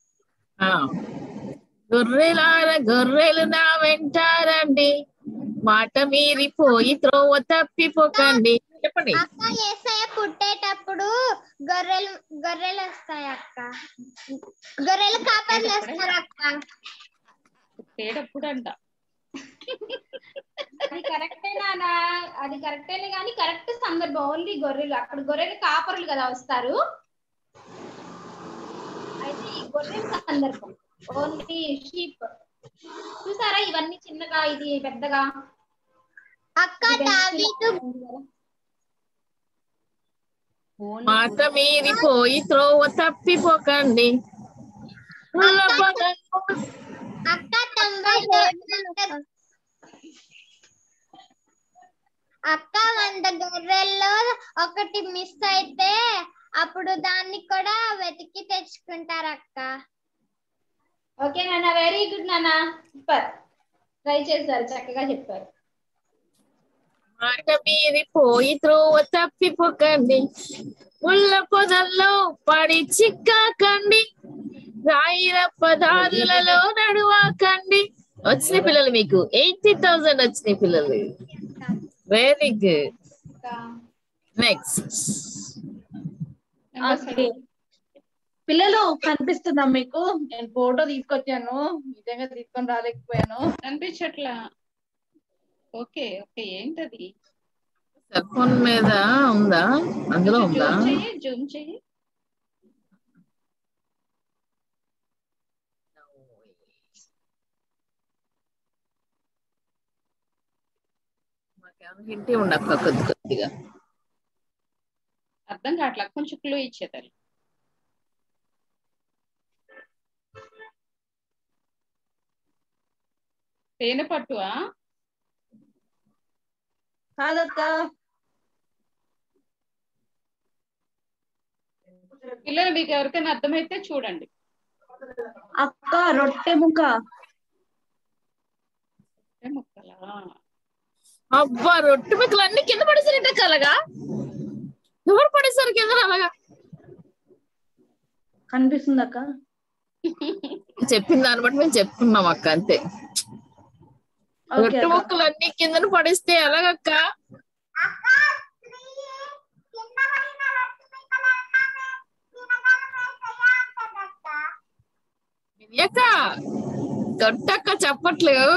గొర్రెలార గొర్రెలు నా వెంటారండి, మాట మీరిపోయి త్రోవ తప్పిపోకండి. చెప్పండి. అక్క యేసయ్య పుట్టేటప్పుడు గొర్రెలు గొర్రెలు వస్తాయి అక్క. గొర్రెలు కాపర్లు వస్తారు అక్క. పుట్టేటప్పుడు అంట. అది కరెక్టే నానా, అది కరెక్టేనే కానీ కరెక్ట్ సందర్భం. ఓన్లీ గొర్రెలు అక్కడ గొర్రెలు కాపరులు కదా వస్తారు. అయితే ఈ గొర్రెల సందర్భం ఓన్లీ షీప్. చూసారా ఇవన్నీ చిన్నగా, ఇది పెద్దగా. అక్క దావీదు మాట మీరిపోయి త్రోవ తప్పిపోకండి. అక్క తొంభై అక్క వంద గొర్రెల్లో ఒకటి మిస్ అయితే అప్పుడు దాన్ని కూడా వెతికి తెచ్చుకుంటారు అక్క. ఓకే నాన్న, వెరీ గుడ్ నాన్న, సూపర్. ట్రై చేశారు, చక్కగా చెప్పారు. మాట మీరిపోయి త్రోవ తప్పిపోకండి, ముళ్ళ పొదల్లో పడి చిక్కాకండి, రాయిర పదాదులలో నడువాకండి. వచ్చిన పిల్లలు మీకు ఎయిటీ థౌసండ్ వచ్చినాయి పిల్లలు. Very good. నెక్స్ట్ పిల్లలు కనిపిస్తుందా మీకు? నేను ఫోటో తీసుకొచ్చాను, నిజంగా తీసుకొని రాలేకపోయాను. కనిపించట్లా. Okay okay. ఏంటది? సెల్ ఫోన్ మీద ఉందా? అందులో ఉందా? జూమ్ చెయ్యి. ఇంటి ఉండక్క కొద్ది కొద్దిగా అర్థం కావట్లా. కొంచెం క్లూ ఇచ్చేదారు. తేనె పట్టువా? కాదక్క. పిల్లలు మీకు ఎవరికైనా అర్థమైతే చూడండి. అక్క రొట్టె ముక్క. రొట్టె ముక్కలా? అబ్బా, రొట్టె ముక్కలు అన్ని కింద పడేసారంటే కలగా. ఎవరు పడేసారు కింద? అలాగా కనిపిస్తుంది అక్క. చెప్పిన దాన్ని బట్టి మేము చెప్పుకున్నాం అక్క, అంతే. ఓకే రొట్టె అక్క. ముక్కలు అన్ని కిందన పడిస్తే ఎలాగక్క? విద్యక్క దొట్టక్క చెప్పట్లేదు.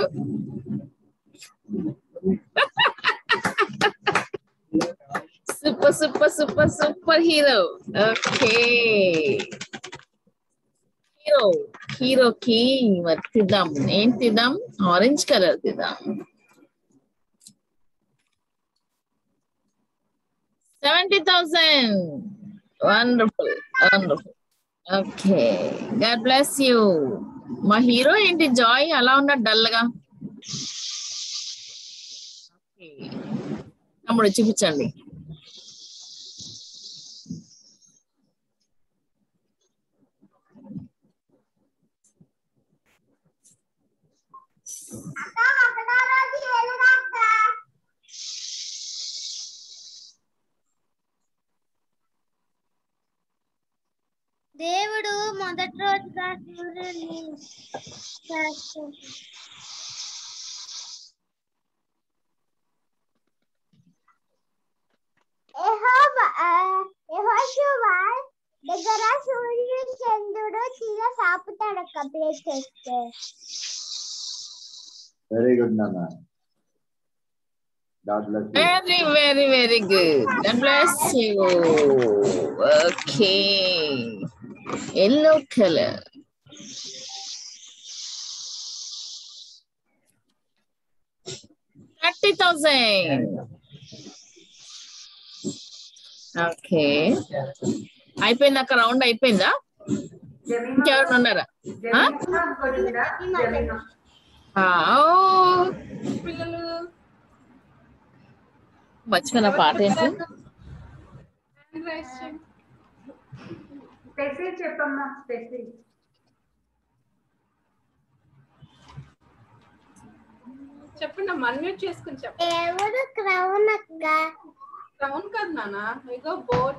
Super super super super hero. Okay hero హీరోకి మరి తిద్దాం. ఏం తిద్దాం? ఆరెంజ్ కలర్ తిద్దాం. Seventy thousand. Wonderful wonderful. Okay God bless you. మా హీరో ఏంటి జాయ్ అలా ఉన్నాడు డల్ గా? తమ్ముడు చూపించండి. దేవుడు మొదటి రోజుగా సూర్యుని చేస్తాడు. యెహోవా యెహోషువ దగ్గర సూర్యుడు చంద్రుడు తీగ సాపుతాడు అక్క ప్లేస్ చేస్తే. వెరీ గుడ్ నాన్న. God bless you. Very, very, very good. God bless you. Okay. Yellow color. Thirty thousand. Okay. అయిపోయింది అక్క, రౌండ్ అయిపోయిందా? ఇంకెవరైనా ఉన్నారా? పిల్లలు మర్చిపోయిన పాట ఏంటి? చెప్పమ్మా స్పెసి. చెప్పండి అమ్మా, అన్మ్యూట్ చేసుకుని చెప్పండి. దేవుడు క్రౌన్ అక్క. క్రౌన్ కాదు నాన్న, ఇగో బోట్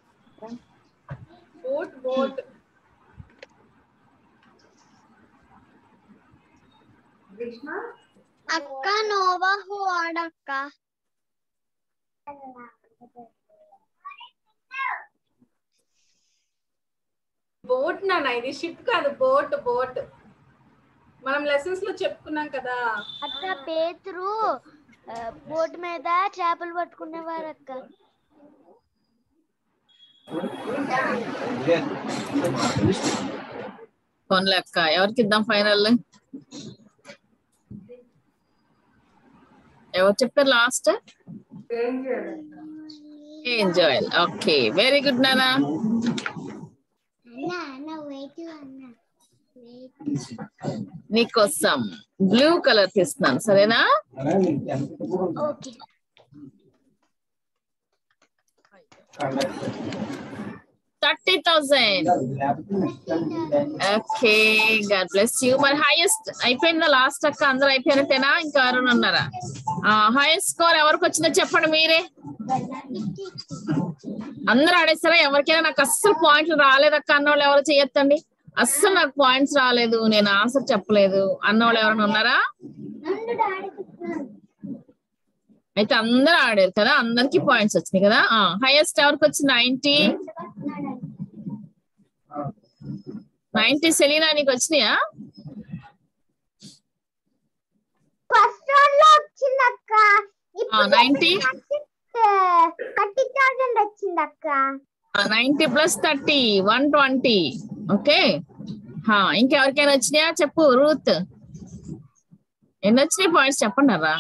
బోట్ బోట్. అక్క నోవాహు ఆడక్క. బోట్ నాన్న, ఇది షిప్ కాదు, బోట్ బోట్. మనం లెసన్స్ లో చెప్పుకున్నాం కదా అక్క. పేతురు బోట్ మీద చేపలు పట్టుకునేవారు అక్క. ఫోన్లే అక్క, ఎవరికి ఇద్దాం ఫైనల్? ఎవరు చెప్పారు last? Angel. Okay very good నానా. నీకోసం బ్లూ కలర్ తీస్తున్నాను, సరేనా? Thirty thousand. Okay God bless you. మరి హైయెస్ట్ అయిపోయిందా? లాస్ట్ అక్క అందరూ అయిపోయినట్టేనా? ఇంకా ఎవరైనా ఉన్నారా? హైయెస్ట్ స్కోర్ ఎవరికి వచ్చిందో చెప్పండి మీరే. అందరూ ఆడేస్తారా? ఎవరికైనా నాకు అస్సలు పాయింట్లు రాలేదక్క అన్నవాళ్ళు ఎవరు చేయొద్దండి. అస్సలు నాకు పాయింట్స్ రాలేదు, నేను ఆన్సర్ చెప్పలేదు అన్నవాళ్ళు ఎవరైనా ఉన్నారా? అయితే అందరూ ఆడారు కదా, అందరికి పాయింట్స్ వచ్చినాయి కదా. హైయెస్ట్ ఎవరికి వచ్చింది? నైన్టీ. నైన్టీ సెలీనా నీకు వచ్చినాయా? ఫస్ట్ రౌండ్ లో వచ్చింది అక్క. నైన్టీ థర్టీ థౌసండ్ వచ్చింది అక్క. Ninety plus thirty one twenty. Okay, ఇంకెవరికైనా వచ్చినాయా చెప్పు. రూత్ ఎన్ని వచ్చినాయి పాయింట్స్ చెప్పండి రా.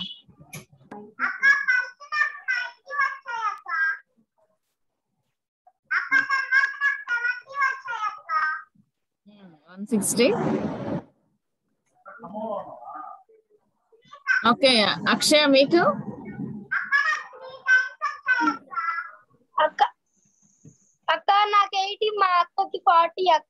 One sixty. ఓకే అక్షయ మీకు? అక్క అక్క నాకు ఎయిటీ, మా అక్కకి ఫార్టీ అక్క.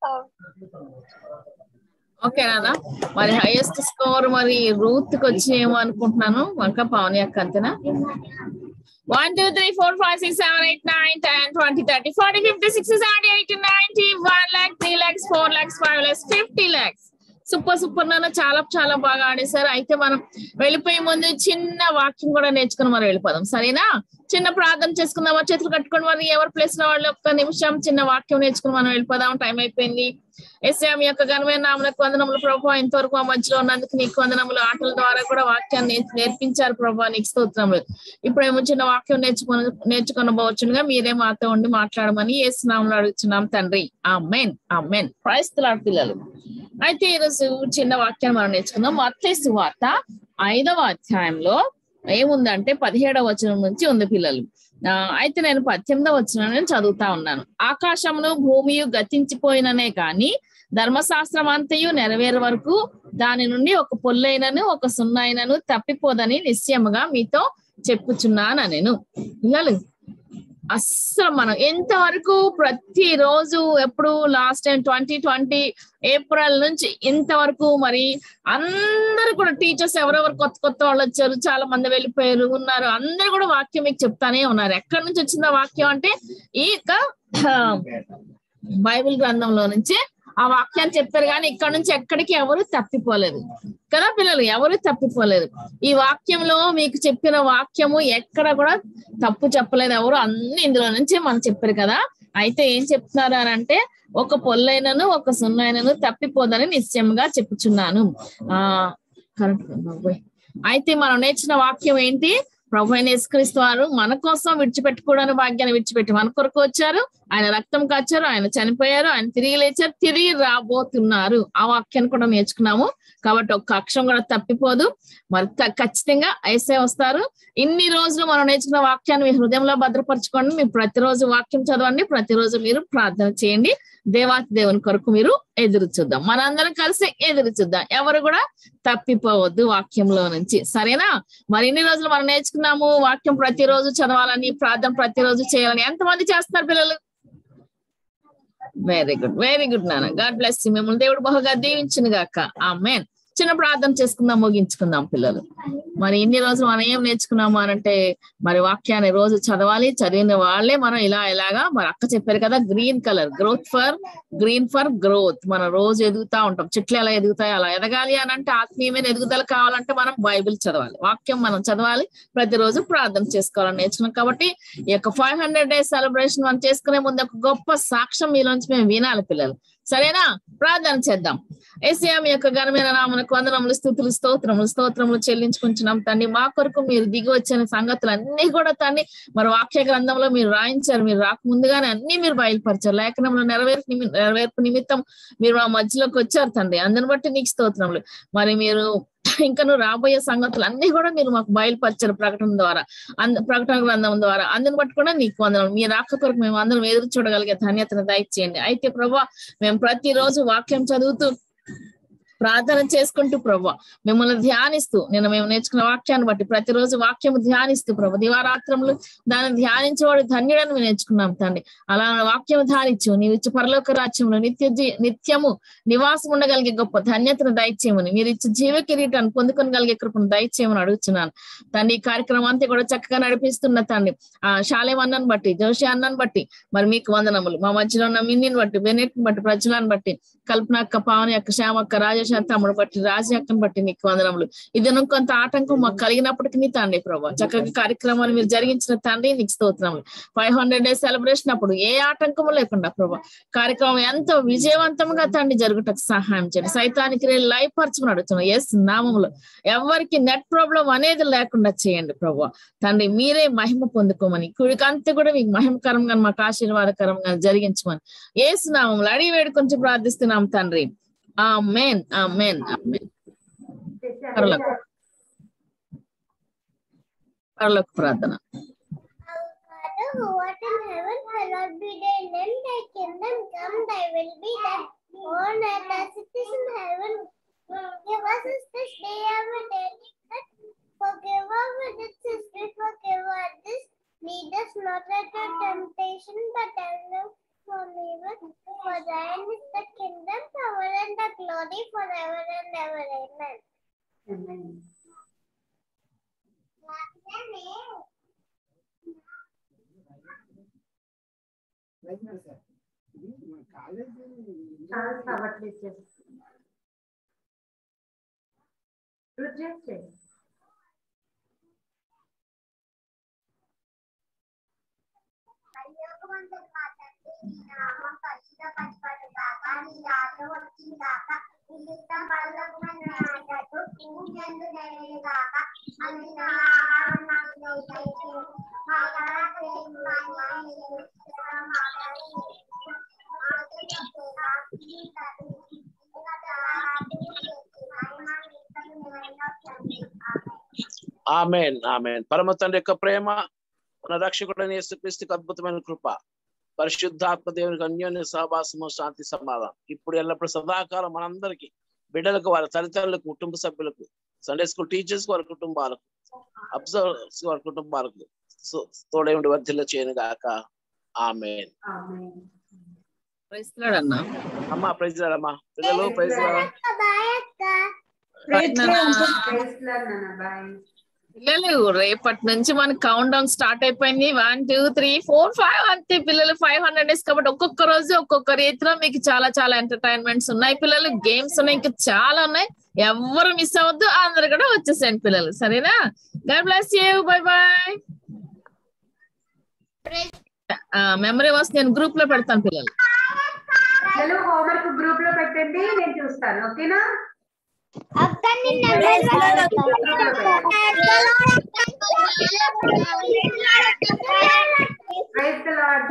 ఓకే నాన్న, మరి హైయెస్ట్ స్కోర్ మరి రూత్ కి వచ్చినేమో అనుకుంటున్నాను. వంక పావని అక్క అంతేనా? One two three four five six seven eight nine ten twenty thirty forty fifty sixty seventy eighty ninety one lakh three lakhs four lakhs five lakhs fifty lakhs super super నాన్న, చాలా చాలా బాగా ఆడేశారు. అయితే మనం వెళ్ళిపోయే ముందు చిన్న వాక్యం కూడా నేర్చుకుని మనం వెళ్ళిపోదాం, సరేనా? చిన్న ప్రార్థన చేసుకుందాం, చేతులు కట్టుకుని మరి ఎవరి ప్లేస్ లో వాళ్ళు ఒక్క నిమిషం చిన్న వాక్యం నేర్చుకుని మనం వెళ్ళిపోదాం. టైం అయిపోయింది. యేసయ్య మీ యొక్క ఘనమైన నామమునకు వందనములు ప్రభువా. ఇంతవరకు మా మధ్యలో ఉన్నందుకు నీకు వందనములు. ఆటల ద్వారా కూడా వాక్యాన్ని నేర్పించారు ప్రభువా, నీకు స్తోత్రములు. ఇప్పుడేమో చిన్న వాక్యం నేర్చుకుని నేర్చుకొనబోచునుగా మీరే మాతో ఉండి మాట్లాడమని యేసు నామములో అడుగుతున్నాం తండ్రి. ఆమేన్ ఆమేన్. ప్రైజ్ ది లార్డ్ పిల్లలు. అయితే ఈరోజు చిన్న వాక్యాన్ని మనం నేర్చుకుందాం. మత్తయి సువార్త ఐదవ అధ్యాయంలో ఏముందంటే పదిహేడవ వచనం నుంచి ఉంది పిల్లలు. ఆ అయితే నేను పద్దెనిమిదవ వచనం చదువుతా ఉన్నాను. ఆకాశమును భూమియు గతించిపోయిననే కానీ ధర్మశాస్త్రం అంతయు నెరవేరు వరకు దాని నుండి ఒక పొల్లైనను ఒక సున్నైనను తప్పిపోదని నిశ్చయముగా మీతో చెప్పుచున్నాను నేను. పిల్లలు అస్సలు మనం ఎంతవరకు ప్రతిరోజు ఎప్పుడు last time twenty twenty April నుంచి ఇంతవరకు మరి అందరు కూడా టీచర్స్ ఎవరెవరు కొత్త కొత్త వాళ్ళు వచ్చారు, చాలా మంది వెళ్ళిపోయారు ఉన్నారు, అందరు కూడా వాక్యం మీకు చెప్తానే ఉన్నారు. ఎక్కడి నుంచి వచ్చిందా వాక్యం అంటే ఈ బైబిల్ గ్రంథంలో నుంచి ఆ వాక్యాన్ని చెప్పారు. కానీ ఇక్కడ నుంచి ఎక్కడికి ఎవరు తప్పిపోలేదు కదా పిల్లలు, ఎవరు తప్పిపోలేదు. ఈ వాక్యంలో మీకు చెప్పిన వాక్యము ఎక్కడ కూడా తప్పు చెప్పలేదు ఎవరు, అన్ని ఇందులో నుంచి మనం చెప్పారు కదా. అయితే ఏం చెప్తున్నారు అని అంటే ఒక పొల్లైనను ఒక సున్నైనను తప్పిపోదని నిశ్చయంగా చెప్పుచున్నాను. ఆ కరెక్ట్ బాబోయ్. అయితే మనం నేర్చిన వాక్యం ఏంటి? ప్రభు అయిన యేసుక్రీస్తు వారు మన కోసం విడిచిపెట్టుకోవడానికి భాగ్యాన్ని విడిచిపెట్టి మన కొరకు వచ్చారు, ఆయన రక్తం కాచారు, ఆయన చనిపోయారు, ఆయన తిరిగి లేచారు, తిరిగి రాబోతున్నారు. ఆ వాక్యాన్ని కూడా నేర్చుకున్నాము. కాబట్టి ఒక్క అక్షరం కూడా తప్పిపోదు. మరి ఖచ్చితంగా యేసే వస్తారు. ఇన్ని రోజులు మనం నేర్చుకున్న వాక్యాన్ని మీ హృదయంలో భద్రపరచుకోండి. మీరు ప్రతిరోజు వాక్యం చదవండి, ప్రతిరోజు మీరు ప్రార్థన చేయండి. దేవాతి దేవుని కొరకు మీరు ఎదురు చూద్దాం, మనందరం కలిసి ఎదురు చూద్దాం. ఎవరు కూడా తప్పిపోవద్దు వాక్యంలో నుంచి, సరేనా? మరి ఇన్ని రోజులు మనం నేర్చుకున్నాము వాక్యం ప్రతిరోజు చదవాలని, ప్రార్థన ప్రతిరోజు చేయాలని. ఎంతమంది చేస్తున్నారు పిల్లలు? వెరీ గుడ్ వెరీ గుడ్ నాన్న. God bless you. మిమ్మల్ని దేవుడు బహుగా దీవించును గాక. ఆమేన్. చిన్న ప్రార్థన చేసుకుందాం, ముగించుకుందాం పిల్లలు. మరి ఇన్ని రోజులు మనం ఏం నేర్చుకున్నాము అనంటే మరి వాక్యాన్ని రోజు చదవాలి, చదివిన వాళ్ళే మనం ఇలా ఇలాగా మరి అక్క చెప్పారు కదా, green colour growth for green for growth. మనం రోజు ఎదుగుతా ఉంటాం. చెట్లు ఎలా ఎదుగుతాయి అలా ఎదగాలి అని అంటే ఆత్మీయమైన ఎదుగుదల కావాలంటే మనం బైబిల్ చదవాలి, వాక్యం మనం చదవాలి, ప్రతిరోజు ప్రార్థన చేసుకోవాలని నేర్చుకున్నాం. కాబట్టి ఈ యొక్క ఫైవ్ హండ్రెడ్ డేస్ సెలబ్రేషన్ మనం చేసుకునే ముందు ఒక గొప్ప సాక్ష్యం మీలోంచి మేము వినాలి పిల్లలు, సరేనా? ప్రార్థన చేద్దాం. యేసయ్య మీ యొక్క ఘనమైన నామమునకు వందనములు, స్తుతులు, స్తోత్రములు స్తోత్రములు చెల్లించుకుంటున్నాం తండ్రి. మా కొరకు మీరు దిగి వచ్చిన సంగతులు అన్ని కూడా తండ్రి మరి వాక్య గ్రంథంలో మీరు రాయించారు. మీరు రాక ముందుగానే అన్ని మీరు బయలుపరిచారు. లేఖనంలో నెరవేర్పు నిమి నెరవేర్పు నిమిత్తం మీరు మా మధ్యలోకి వచ్చారు తండ్రి. అందుని బట్టి నీకు స్తోత్రములు. మరి మీరు ఇంకా నువ్వు రాబోయే సంగతులు అన్ని కూడా మీరు మాకు బయలుపరిచారు ప్రకటన ద్వారా, అంద ప్రకటన గ్రంథం ద్వారా. అందుని బట్టి కూడా నీకు వందనం. మీ రాక కొరకు మేము అందరం ఎదురు చూడగలిగే ధన్యతను దయచేయండి. అయితే ప్రభువా మేము ప్రతిరోజు వాక్యం చదువుతూ ప్రార్థన చేసుకుంటూ ప్రభు మిమ్మల్ని ధ్యానిస్తూ నిన్న మేము నేర్చుకున్న వాక్యాన్ని బట్టి ప్రతిరోజు వాక్యము ధ్యానిస్తూ ప్రభు దివారాత్రములు దాన్ని ధ్యానించేవాడు ధన్యుడని మేము నేర్చుకున్నాం తండ్రి. అలా వాక్యము ధ్యానించు నీవు ఇచ్చే పరలోక రాజ్యంలో నిత్య నిత్యము నివాసం ఉండగలిగే గొప్ప ధన్యతను దయచేయమని, మీరు ఇచ్చే జీవ కిరీటాన్ని పొందుకొనగలిగే కృపను దయచేయమని అడుగుతున్నాను తండ్రి. ఈ కార్యక్రమం అంతా కూడా చక్కగా నడిపిస్తున్న తండ్రి ఆ శాలేం అన్నను బట్టి, జోషి అన్నను బట్టి మరి మీకు వందనములు. మా మధ్యలో ఉన్న మిన్నిని బట్టి, బెనెట్ని బట్టి, ప్రజలను బట్టి, కల్పన అక్క, పావని అక్క, శ్యామక్క, రాజేష్ తమ్ముడు బట్టి, రాజీ అక్కను బట్టి నీకు వందనములు. ఇది కొంత ఆటంకం మాకు కలిగినప్పటికీ నీ తండ్రి ప్రభావ చక్కగా కార్యక్రమాన్ని మీరు జరిగించిన తండ్రి నీకు స్తోత్రములు. ఫైవ్ హండ్రెడ్ డేస్ సెలబ్రేషన్ అప్పుడు ఏ ఆటంకము లేకుండా ప్రభావ కార్యక్రమం ఎంతో విజయవంతంగా తండ్రి జరుగుటకు సహాయం చేయండి. సైతానికి లైవ్ పరచమని అడుగుతున్నాం ఎస్ నామములో. ఎవరికి నెట్ ప్రాబ్లం అనేది లేకుండా చేయండి ప్రభావ తండ్రి. మీరే మహిమ పొందుకోమని, కుడికంతా కూడా మీకు మహిమకరంగా మాకు ఆశీర్వాదకరంగా జరిగించమని యేసు నామములో అడిగి వేడుకొని ప్రార్థిస్తున్నాం తండ్రి. ఆమేన్ ఆమేన్ ఆమేన్. పరలోక పరలోక ప్రార్థన. Who art in heaven, hallowed be thy name. Thy kingdom come, thy will be done on earth as it is in heaven. Give us this day our daily bread. Forgive our debts as we forgive others. Lead us not into temptation, but deliver us from evil. For thine is the kingdom, power, and the glory forever and ever. Amen. Amen. చాలా ఆమేన్ ఆమేన్. పరమ తండ్రి యొక్క ప్రేమ, మన రక్షకుడైన యేసుక్రీస్తుకి అద్భుతమైన కృప, పరిశుద్ధాత్మ దేవునికి అన్యోన్య సహవాసము, శాంతి సమాధానం ఇప్పుడు ఎల్లప్పుడు సదాకాలం మనందరికి, బిడ్డలకు, వారి తల్లిదండ్రులకు, కుటుంబ సభ్యులకు, సండే స్కూల్ టీచర్స్ వారి కుటుంబాలకు, అబ్జర్వర్స్ వారి కుటుంబాలకు తోడై ఉండి వర్ధిల్ల చేయను గాక. ఆమేన్. ప్రైజ్ లార్డ్ అన్న. అమ్మా ప్రైజ్ లార్డ్ అమ్మా. పిల్లలు ప్రైజ్ లార్డ్. పిల్లలు రేపటి నుంచి మన కౌంట్ డౌన్ స్టార్ట్ అయిపోయింది. One two three four five అంతే పిల్లలు. ఫైవ్ హండ్రెడ్ డేస్ కాబట్టి ఒక్కొక్క రోజు ఒక్కొక్క రీతిలో మీకు చాలా చాలా ఎంటర్టైన్మెంట్స్ ఉన్నాయి పిల్లలు. గేమ్స్ ఉన్నాయి, ఇంకా చాలా ఉన్నాయి. ఎవరు మిస్ అవ్వద్దు, అందరు కూడా వచ్చేసేయండి పిల్లలు. సరేనా? God bless you. Bye bye. Memory verse నేను గ్రూప్ లో పెడతాను పిల్లలు. హోంవర్క్ గ్రూప్ లో పెట్టండి, నేను చూస్తాను. ఓకేనా? అక్క నిన్న